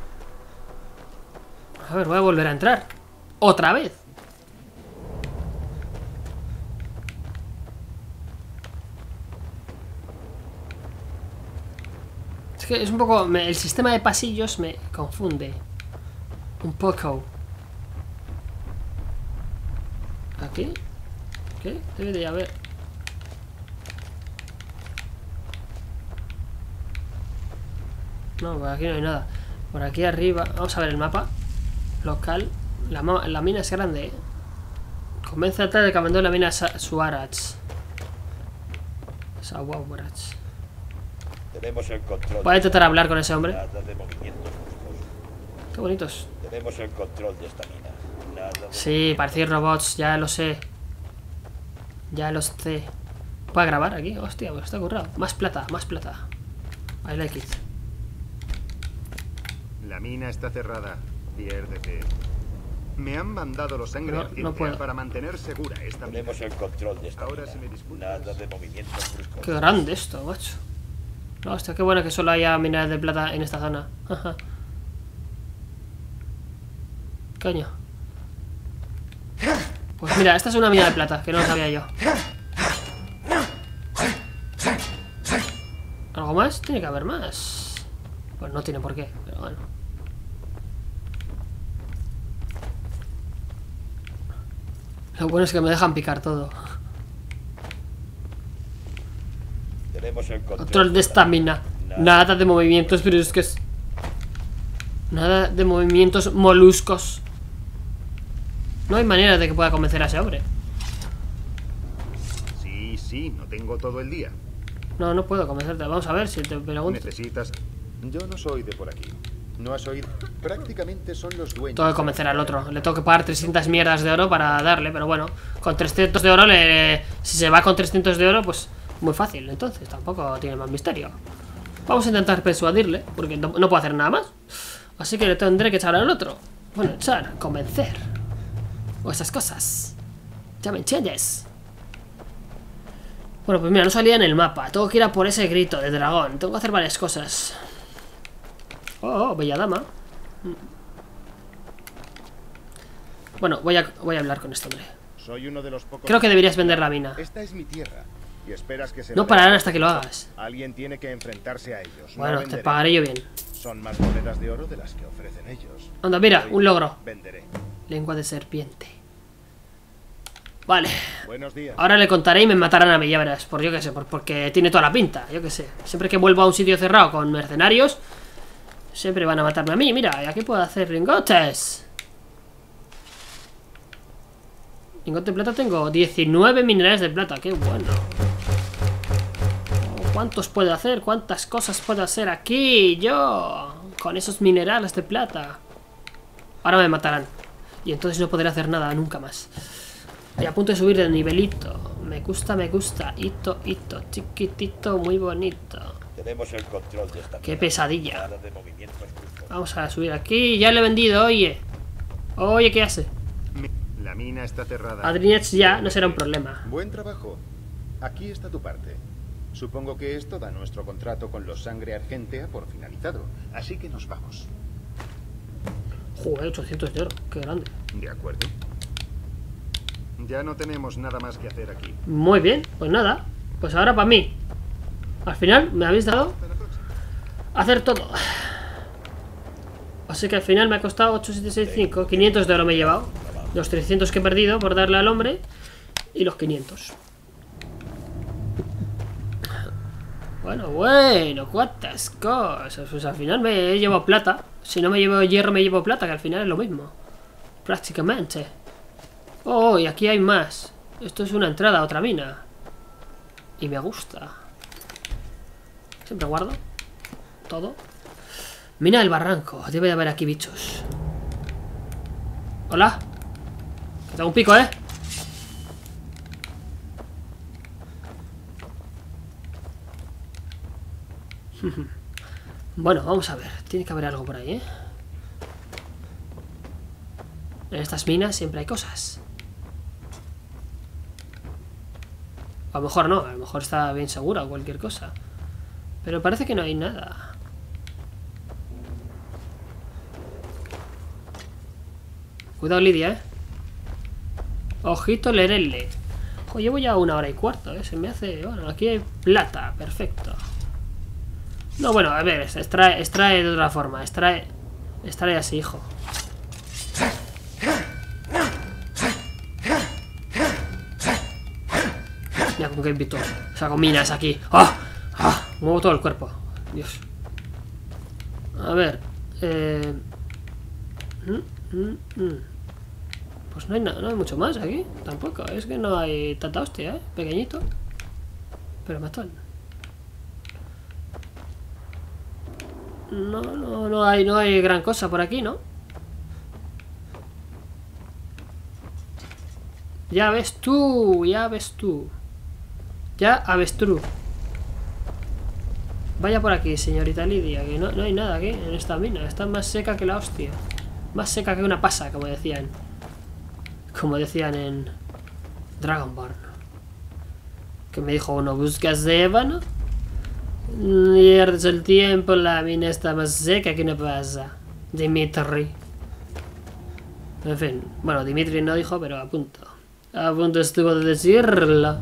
A ver, voy a volver a entrar. ¡Otra vez! Es que es un poco... Me, el sistema de pasillos me confunde. Un poco. ¿Aquí? ¿Qué? Debe de haber... No, por aquí no hay nada. Por aquí arriba... Vamos a ver el mapa. Local. La, la mina es grande, ¿eh? Convence a tal de que abandone la mina Suarats. Sawawarats. Tenemos el control. Voy a intentar hablar con ese hombre. Nada de movimientos bruscos. Qué bonitos. Tenemos el control de esta mina. Nada de... Sí, parecéis robots, ya lo sé. Ya lo sé. ¿Puedo grabar aquí? Hostia, pues está currado. Más plata, más plata. I like it. La mina está cerrada. Piérdete. Me han mandado los sangre No, ardiente no puedo. para mantener segura esta mina. Tenemos el control de esta Ahora, mina. si me disculpas. Nada de movimientos bruscos. Qué grande esto, macho. No, hostia, qué bueno que solo haya minas de plata en esta zona. Coño. Pues mira, esta es una mina de plata, que no lo sabía yo. ¿Algo más? Tiene que haber más. Pues no tiene por qué, pero bueno. Lo bueno es que me dejan picar todo. Tenemos el control, Control de esta mina. Nada de movimientos bruscos. Nada de movimientos moluscos. No hay manera de que pueda convencer a ese hombre. Sí, sí, no tengo todo el día. No, no puedo convencerte. Vamos a ver si te pregunto. Necesitas... Yo no soy de por aquí. ¿No has oído? Prácticamente son los dueños. Tengo que convencer al otro. Le tengo que pagar trescientas mierdas de oro para darle, pero bueno, con trescientos de oro, le... si se va con trescientos de oro, pues muy fácil. Entonces tampoco tiene más misterio. Vamos a intentar persuadirle, porque no, no puedo hacer nada más. Así que le tendré que echar al otro. Bueno, echar, convencer. O esas cosas. Ya me entiendes. Bueno, pues mira, no salía en el mapa. Tengo que ir a por ese grito de dragón. Tengo que hacer varias cosas. Oh, oh, bella dama. Bueno, voy a, voy a hablar con este hombre. Soy uno de los pocos... Creo que deberías vender la mina. Esta es mi tierra. Y esperas que se No la pararán den. hasta que lo hagas. Alguien tiene que enfrentarse a ellos. No Bueno, te venderé. pagaré yo bien. Son más monedas de oro de las que ofrecen ellos. Anda, mira, un logro. Venderé. Lengua de serpiente. Vale. Buenos días. Ahora le contaré y me matarán a mí, ya verás. Por yo que sé, por, porque tiene toda la pinta. Yo que sé. Siempre que vuelvo a un sitio cerrado con mercenarios, Siempre van a matarme a mí. Mira, y aquí puedo hacer lingotes. Lingote de plata tengo diecinueve minerales de plata. Qué bueno. Oh, ¿cuántos puedo hacer? ¿Cuántas cosas puedo hacer aquí? Yo, con esos minerales de plata. Ahora me matarán. Y entonces no podré hacer nada nunca más. Y a punto de subir de nivelito. Me gusta, me gusta. Hito, hito. Chiquitito, muy bonito. Tenemos el control de esta Qué mina. pesadilla. Nada de movimientos bruscos. Vamos a subir aquí. Ya lo he vendido, oye. Oye, ¿qué hace? La mina está cerrada. Adrinets ya no será un problema. Buen trabajo. Aquí está tu parte. Supongo que esto da nuestro contrato con los Sangre Argentea por finalizado. Así que nos vamos. Joder, ochocientos de oro. Qué grande. De acuerdo. Ya no tenemos nada más que hacer aquí. Muy bien, pues nada. Pues ahora para mí. Al final me habéis dado hacer todo. Así que al final me ha costado ocho, siete, seis, cinco. quinientos de oro me he llevado. Los trescientos que he perdido por darle al hombre. Y los quinientos. Bueno, bueno, cuántas cosas. Pues al final me he llevado plata. Si no me llevo hierro, me llevo plata, que al final es lo mismo. Prácticamente. Oh, y aquí hay más. Esto es una entrada a otra mina. Y me gusta. Siempre guardo todo. Mina del barranco. Debe de haber aquí bichos. Hola. Que tengo un pico, ¿eh? Bueno, vamos a ver. Tiene que haber algo por ahí, ¿eh? En estas minas siempre hay cosas. A lo mejor no, a lo mejor está bien segura o cualquier cosa. Pero parece que no hay nada. Cuidado, Lidia, ¿eh? Ojito, lerele. Ojo, llevo ya una hora y cuarto, ¿eh? Se me hace... Bueno, aquí hay plata, perfecto. No, bueno, a ver, extrae, extrae de otra forma. Extrae... Extrae así, hijo. Mira con qué invito. Saco minas aquí. ¡Ah! ¡Ah! Muevo todo el cuerpo. Dios. A ver. Eh... Mm, mm, mm. Pues no hay, no hay mucho más aquí. Tampoco. Es que no hay tanta hostia, ¿eh? Pequeñito. Pero matón. No, no, no hay, no hay gran cosa por aquí, ¿no? Ya ves tú, ya ves tú. Ya avestruz. Vaya por aquí, señorita Lidia, que no, no hay nada aquí en esta mina. Está más seca que la hostia. Más seca que una pasa, como decían. Como decían en Dragonborn. Que me dijo uno, ¿buscas de ébano? Pierdes el tiempo, la mina está más seca que una pasa. Dimitri. En fin, bueno, Dimitri no dijo, pero a punto. A punto estuvo de decirlo.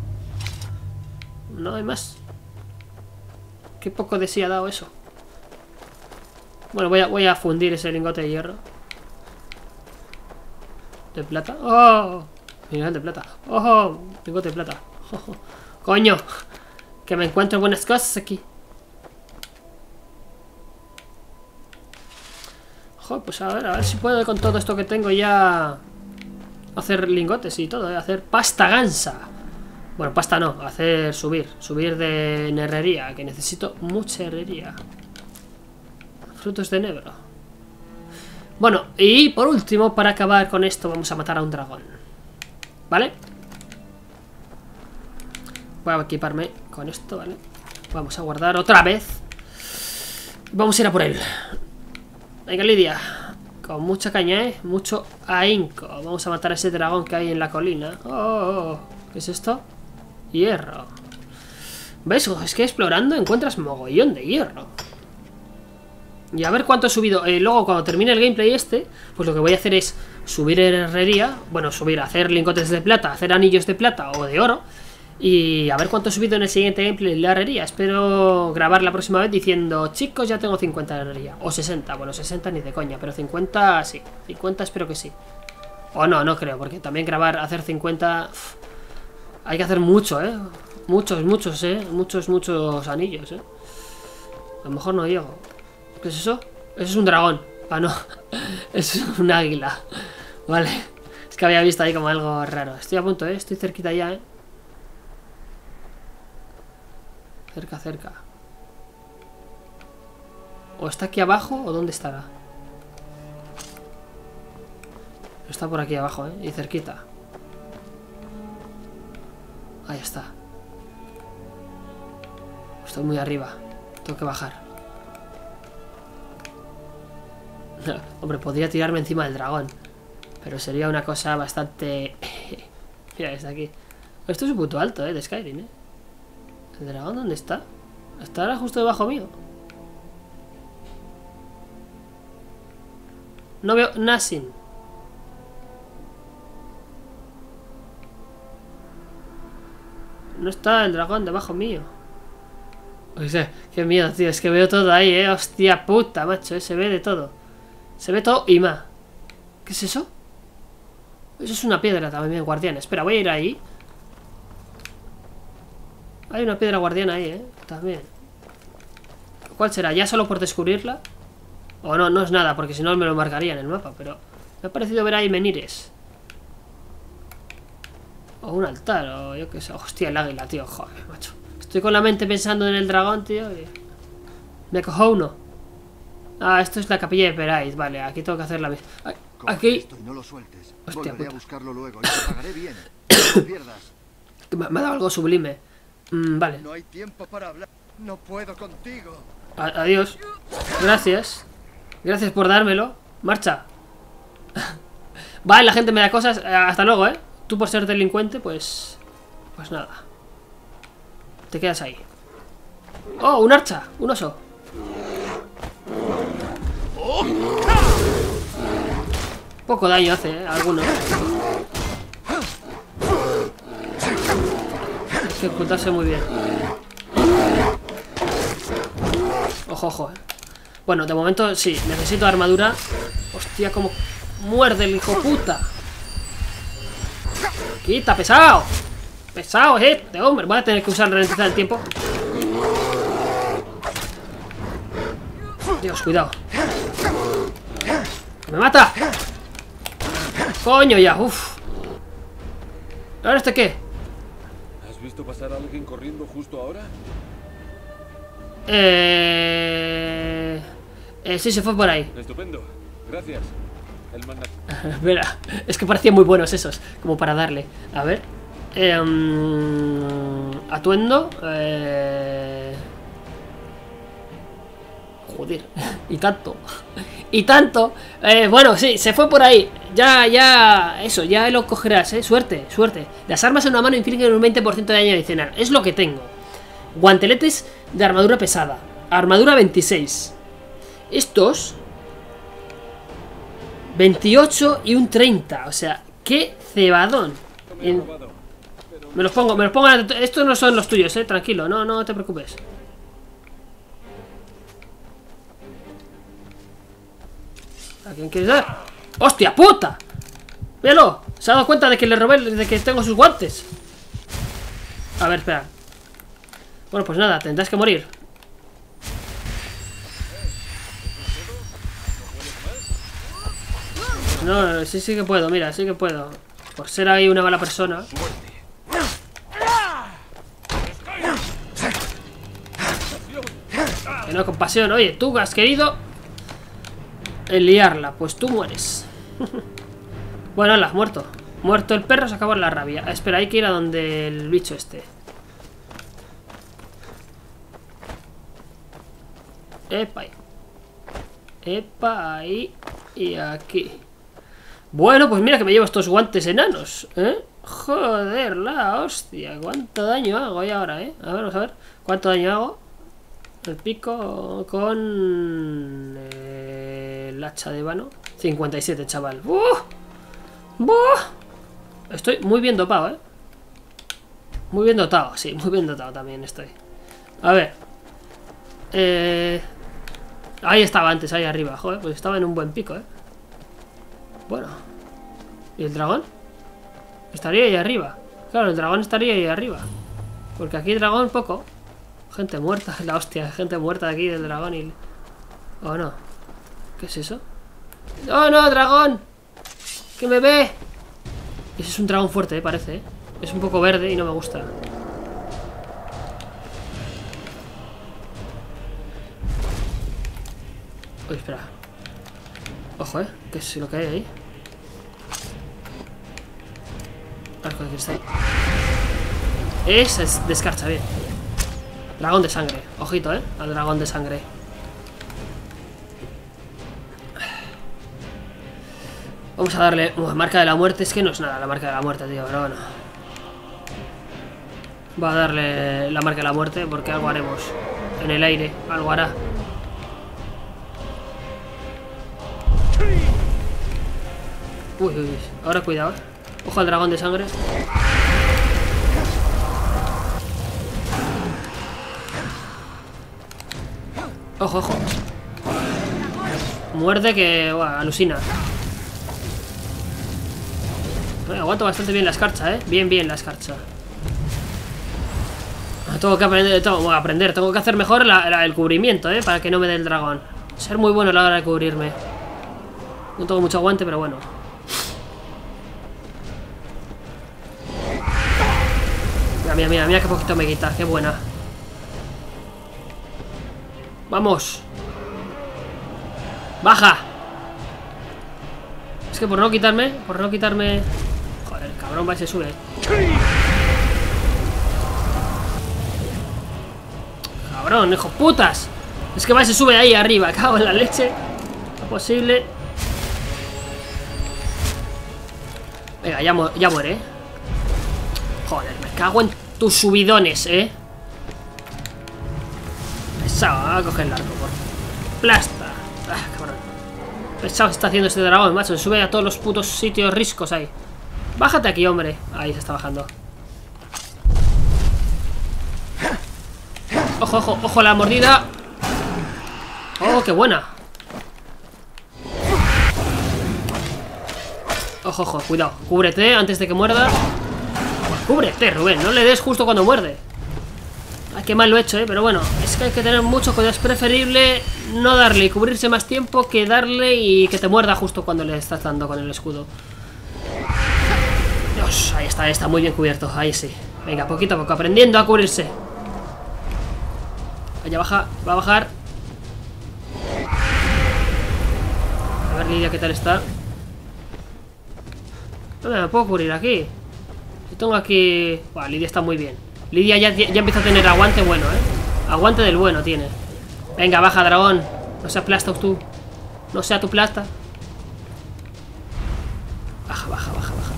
No hay más. Qué poco de sí ha dado eso. Bueno, voy a, voy a fundir ese lingote de hierro. ¿De plata? ¡Oh! Mineral de plata. ¡Oh! Lingote de plata. Oh, ¡coño! Que me encuentro buenas cosas aquí. Joder, pues a ver, a ver si puedo con todo esto que tengo ya hacer lingotes y todo, ¿eh? Hacer pasta gansa. Bueno, pasta no, hacer subir. Subir de herrería, que necesito mucha herrería. Frutos de enebro. Bueno, y por último, para acabar con esto, vamos a matar a un dragón. ¿Vale? Voy a equiparme con esto, ¿vale? Vamos a guardar otra vez. Vamos a ir a por él. Venga, Lidia. Con mucha caña, ¿eh? Mucho ahínco. Vamos a matar a ese dragón que hay en la colina. Oh, oh, oh. ¿Qué es esto? Hierro. ¿Ves? Es que explorando encuentras mogollón de hierro. Y a ver cuánto he subido. eh, Luego cuando termine el gameplay este, pues lo que voy a hacer es subir herrería. Bueno, subir, hacer lingotes de plata, hacer anillos de plata o de oro. Y a ver cuánto he subido en el siguiente gameplay de la herrería. Espero grabar la próxima vez diciendo, chicos, ya tengo cincuenta de herrería. O sesenta, bueno, sesenta ni de coña, pero cincuenta sí, cincuenta espero que sí. O no, no creo, porque también grabar, hacer cincuenta uff, hay que hacer mucho, eh. Muchos, muchos, eh. Muchos, muchos anillos, eh. A lo mejor no llego. ¿Qué es eso? Eso es un dragón. Ah, no. Es un águila. Vale. Es que había visto ahí como algo raro. Estoy a punto, ¿eh? Estoy cerquita ya, ¿eh? Cerca, cerca. ¿O está aquí abajo o dónde estará? Está por aquí abajo, ¿eh? Y cerquita. Ahí está. Estoy muy arriba. Tengo que bajar. Hombre, podría tirarme encima del dragón. Pero sería una cosa bastante... Mira, está aquí. Esto es un punto alto, ¿eh? De Skyrim, ¿eh? ¿El dragón dónde está? Estará justo debajo mío. No veo nothing. No está el dragón debajo mío. O sea, qué miedo, tío. Es que veo todo ahí, eh. Hostia puta, macho. ¿eh? Se ve de todo. Se ve todo y más. ¿Qué es eso? Eso es una piedra también, guardiana. Espera, voy a ir ahí. Hay una piedra guardiana ahí, eh. También. ¿Cuál será? ¿Ya solo por descubrirla? O no, no es nada, porque si no me lo marcaría en el mapa. Pero me ha parecido ver ahí menires. O un altar, o yo qué sé. Hostia, el águila, tío. Joder, macho. Estoy con la mente pensando en el dragón, tío. Y... me cojo uno. Ah, esto es la capilla de Perais. Vale, aquí tengo que hacer la misma. Aquí. Esto y no lo sueltes. Hostia, Volveré puta. a buscarlo luego y te pagaré bien. No lo pierdas. Me, me ha dado algo sublime. Mm, vale. No hay tiempo para hablar. No puedo contigo. A- adiós. Gracias. Gracias por dármelo. Marcha. Vale, la gente me da cosas. Hasta luego, eh. Tú por ser delincuente, pues... pues nada. Te quedas ahí. Oh, un archa. Un oso. Poco daño hace, eh, a algunos. Hay que ocultarse muy bien. Ojo, ojo. Bueno, de momento sí, necesito armadura. Hostia, como muerde el hijo puta. Quita, pesado. Pesado, este hombre. Voy a tener que usar ralentizar el tiempo. Dios, cuidado. ¡Me mata! ¡Coño ya! ¡Uf! ¿Ahora este qué? ¿Has visto pasar a alguien corriendo justo ahora? Eh... eh... Sí, se fue por ahí. Estupendo. Gracias. El manda... Espera, es que parecían muy buenos esos. Como para darle. A ver. Eh, um, atuendo. Eh... Joder. Y tanto. Y tanto. Eh, bueno, sí, se fue por ahí. Ya, ya. Eso, ya lo cogerás, eh. Suerte, suerte. Las armas en una mano infligen un veinte por ciento de daño adicional. Es lo que tengo. Guanteletes de armadura pesada. Armadura veintiséis. Estos veintiocho y un treinta. O sea, qué cebadón. En... Me los pongo, me los pongo. Estos no son los tuyos, eh. Tranquilo, no, no te preocupes. ¿A quién quieres dar? ¡Hostia puta! ¡Míralo! Se ha dado cuenta de que le robé, de que tengo sus guantes. A ver, espera. Bueno, pues nada, tendrás que morir. No, sí, sí que puedo, mira, sí que puedo. Por ser ahí una mala persona. Que no, compasión. Oye, tú has querido el liarla, pues tú mueres. Bueno, la has muerto. Muerto el perro, se acabó la rabia. Espera, hay que ir a donde el bicho esté. Epa ahí. Epa ahí. Y aquí. Bueno, pues mira que me llevo estos guantes enanos, ¿eh? Joder, la hostia. ¿Cuánto daño hago ahí ahora, eh? A ver, vamos a ver. ¿Cuánto daño hago? El pico con... Eh, el hacha de vano. cincuenta y siete, chaval. ¡Buh! ¡Buh! Estoy muy bien dopado, ¿eh? Muy bien dotado, sí, muy bien dotado también estoy. A ver. Eh... Ahí estaba antes, ahí arriba. Joder, pues estaba en un buen pico, ¿eh? Bueno. ¿Y el dragón? Estaría ahí arriba. Claro, el dragón estaría ahí arriba. Porque aquí dragón poco. Gente muerta, la hostia, gente muerta de aquí del dragón y... ¿O no? ¿Qué es eso? ¡Oh, no, dragón! ¡Que me ve! Ese es un dragón fuerte, eh, parece, ¿eh? Es un poco verde y no me gusta. Uy, espera. Ojo, ¿eh? ¿Qué es lo que hay ahí? Arco de cristal. Es, es descarcha, bien. Dragón de sangre. Ojito, ¿eh? Al dragón de sangre. Vamos a darle... Uh, marca de la muerte. Es que no es nada la marca de la muerte, tío. Pero bueno. Va a darle la marca de la muerte porque algo haremos. En el aire. Algo hará. Uy, uy, uy. Ahora cuidado. Ojo al dragón de sangre. Ojo, ojo. Muerde que... Buah, alucina. Bueno, aguanto bastante bien la escarcha, ¿eh? Bien, bien la escarcha. Tengo que aprender, tengo que aprender, tengo que hacer mejor la, la, el cubrimiento, ¿eh? Para que no me dé el dragón. Ser muy bueno a la hora de cubrirme. No tengo mucho aguante, pero bueno. Mira, mira, mira, mira qué poquito me quita, qué buena. Vamos. Baja. Es que por no quitarme, por no quitarme... Joder, cabrón, va y se sube. Cabrón, hijo putas. Es que va y se sube ahí arriba, cago en la leche. No es posible. Venga, ya, mu ya muere, ¿eh? Joder, me cago en tus subidones, ¿eh? Pesado, va a coger el arco, por plasta. Ah, cabrón. Pesado está haciendo este dragón, macho. Se sube a todos los putos sitios riscos ahí. Bájate aquí, hombre. Ahí se está bajando. Ojo, ojo, ojo a la mordida. Oh, qué buena. Ojo, ojo, cuidado. Cúbrete antes de que muerda. Cúbrete, Rubén. No le des justo cuando muerde. Ay, qué mal lo he hecho, eh. Pero bueno, es que hay que tener mucho cuidado. Es preferible no darle y cubrirse más tiempo que darle y que te muerda justo cuando le estás dando con el escudo. Dios, ahí está, ahí está muy bien cubierto. Ahí sí. Venga, poquito a poco, aprendiendo a cubrirse. Allá baja, va a bajar. A ver, Lidia, ¿qué tal está? No me puedo cubrir aquí. Yo tengo aquí... Buah, Lidia está muy bien. Lidia ya, ya empieza a tener aguante bueno, ¿eh? Aguante del bueno tiene. Venga, baja, dragón. No seas plasta tú. No sea tu plasta. Baja, baja, baja, baja.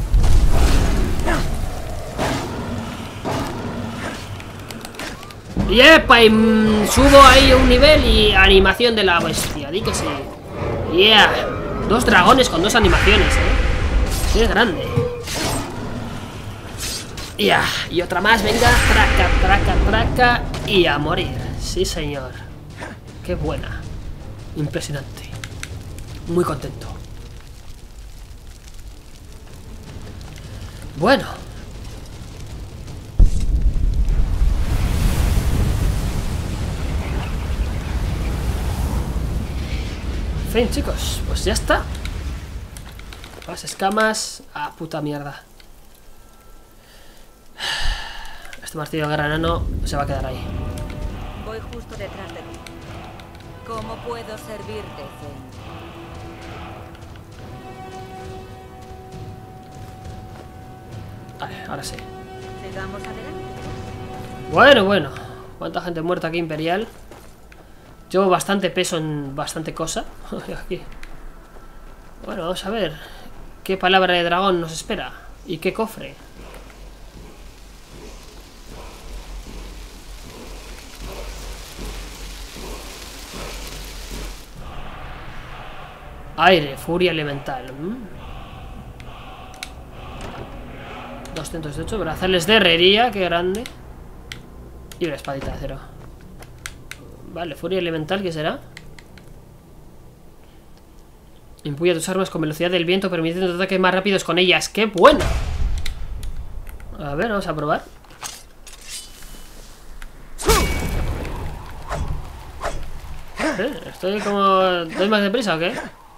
Y epa, y mmm, subo ahí un nivel y animación de la bestia. Di que sí. Yeah. Dos dragones con dos animaciones, ¿eh? Qué grande. Ya, y otra más, venga. Traca, traca, traca. Y a morir. Sí, señor. Qué buena. Impresionante. Muy contento. Bueno. En fin, chicos, pues ya está. Las escamas. Ah, puta mierda. Este martillo de guerra enano se va a quedar ahí. Voy justo detrás de ti. ¿Cómo puedo servirte, Zen? Vale, ahora sí. ¿Sigamos adelante? Bueno, bueno. ¿Cuánta gente muerta aquí, Imperial? Llevo bastante peso en bastante cosa. Aquí. Bueno, vamos a ver. ¿Qué palabra de dragón nos espera? ¿Y qué cofre? Aire, furia elemental. ¿Mm? doscientos ocho, brazales de herrería, qué grande. Y una espadita de acero. Vale, furia elemental, ¿qué será? Empuja tus armas con velocidad del viento, permitiendo ataques más rápidos con ellas. ¡Qué bueno! A ver, vamos a probar. ¿Eh? Estoy como... ¿Doy más deprisa o qué?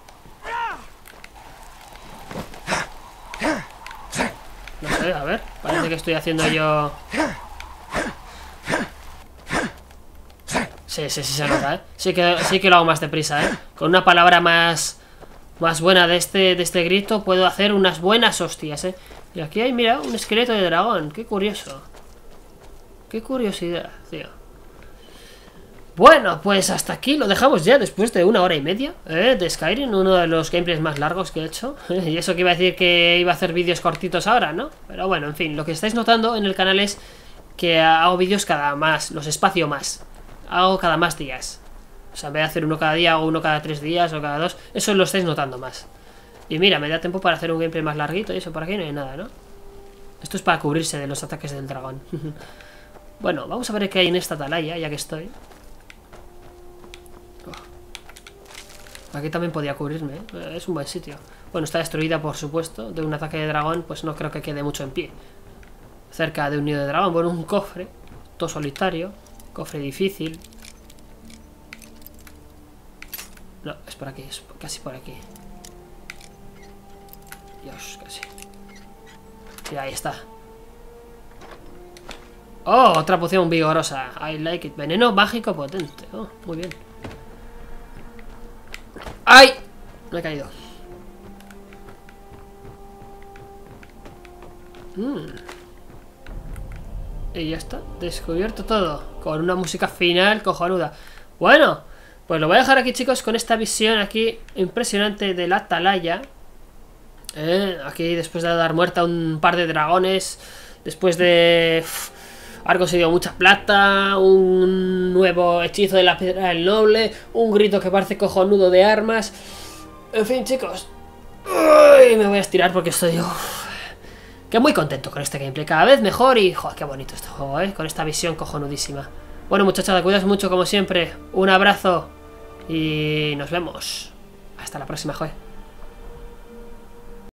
No sé, a ver. Parece que estoy haciendo yo... Sí, sí, sí se nota, ¿eh? Sí que, sí que lo hago más deprisa, ¿eh? Con una palabra más... Más buena de este, de este grito puedo hacer unas buenas hostias, ¿eh? Y aquí hay, mira, un esqueleto de dragón. Qué curioso. Qué curiosidad, tío. Bueno, pues hasta aquí lo dejamos ya después de una hora y media ¿eh? de Skyrim, uno de los gameplays más largos que he hecho. Y eso que iba a decir que iba a hacer vídeos cortitos ahora, ¿no? Pero bueno, en fin, lo que estáis notando en el canal es que hago vídeos cada más, los espacio más. Hago cada más días. O sea, en vez de hacer uno cada día, hago uno cada tres días o cada dos. Eso lo estáis notando más. Y mira, me da tiempo para hacer un gameplay más larguito y eso por aquí no hay nada, ¿no? Esto es para cubrirse de los ataques del dragón. Bueno, vamos a ver qué hay en esta atalaya, ya que estoy. Oh. Aquí también podía cubrirme, ¿eh? Es un buen sitio. Bueno, está destruida, por supuesto. De un ataque de dragón, pues no creo que quede mucho en pie. Cerca de un nido de dragón. Bueno, un cofre. Todo solitario. Cofre difícil. No, es por aquí, es casi por aquí. Dios, casi. Y ahí está. Oh, otra poción vigorosa. I like it. Veneno mágico potente. Oh, muy bien. ¡Ay! Me he caído. Mm. Y ya está. Descubierto todo. Con una música final cojonuda. Bueno, pues lo voy a dejar aquí, chicos, con esta visión aquí impresionante de la atalaya. Eh, aquí después de dar muerta a un par de dragones. Después de uff, haber conseguido mucha plata. Un nuevo hechizo de la piedra del noble. Un grito que parece cojonudo de armas. En fin, chicos. Uy, me voy a estirar porque estoy uff, que muy contento con este gameplay. Cada vez mejor y joder, qué bonito este juego, eh. Con esta visión cojonudísima. Bueno, muchachada, cuidaos mucho como siempre. Un abrazo. Y nos vemos. Hasta la próxima, joder.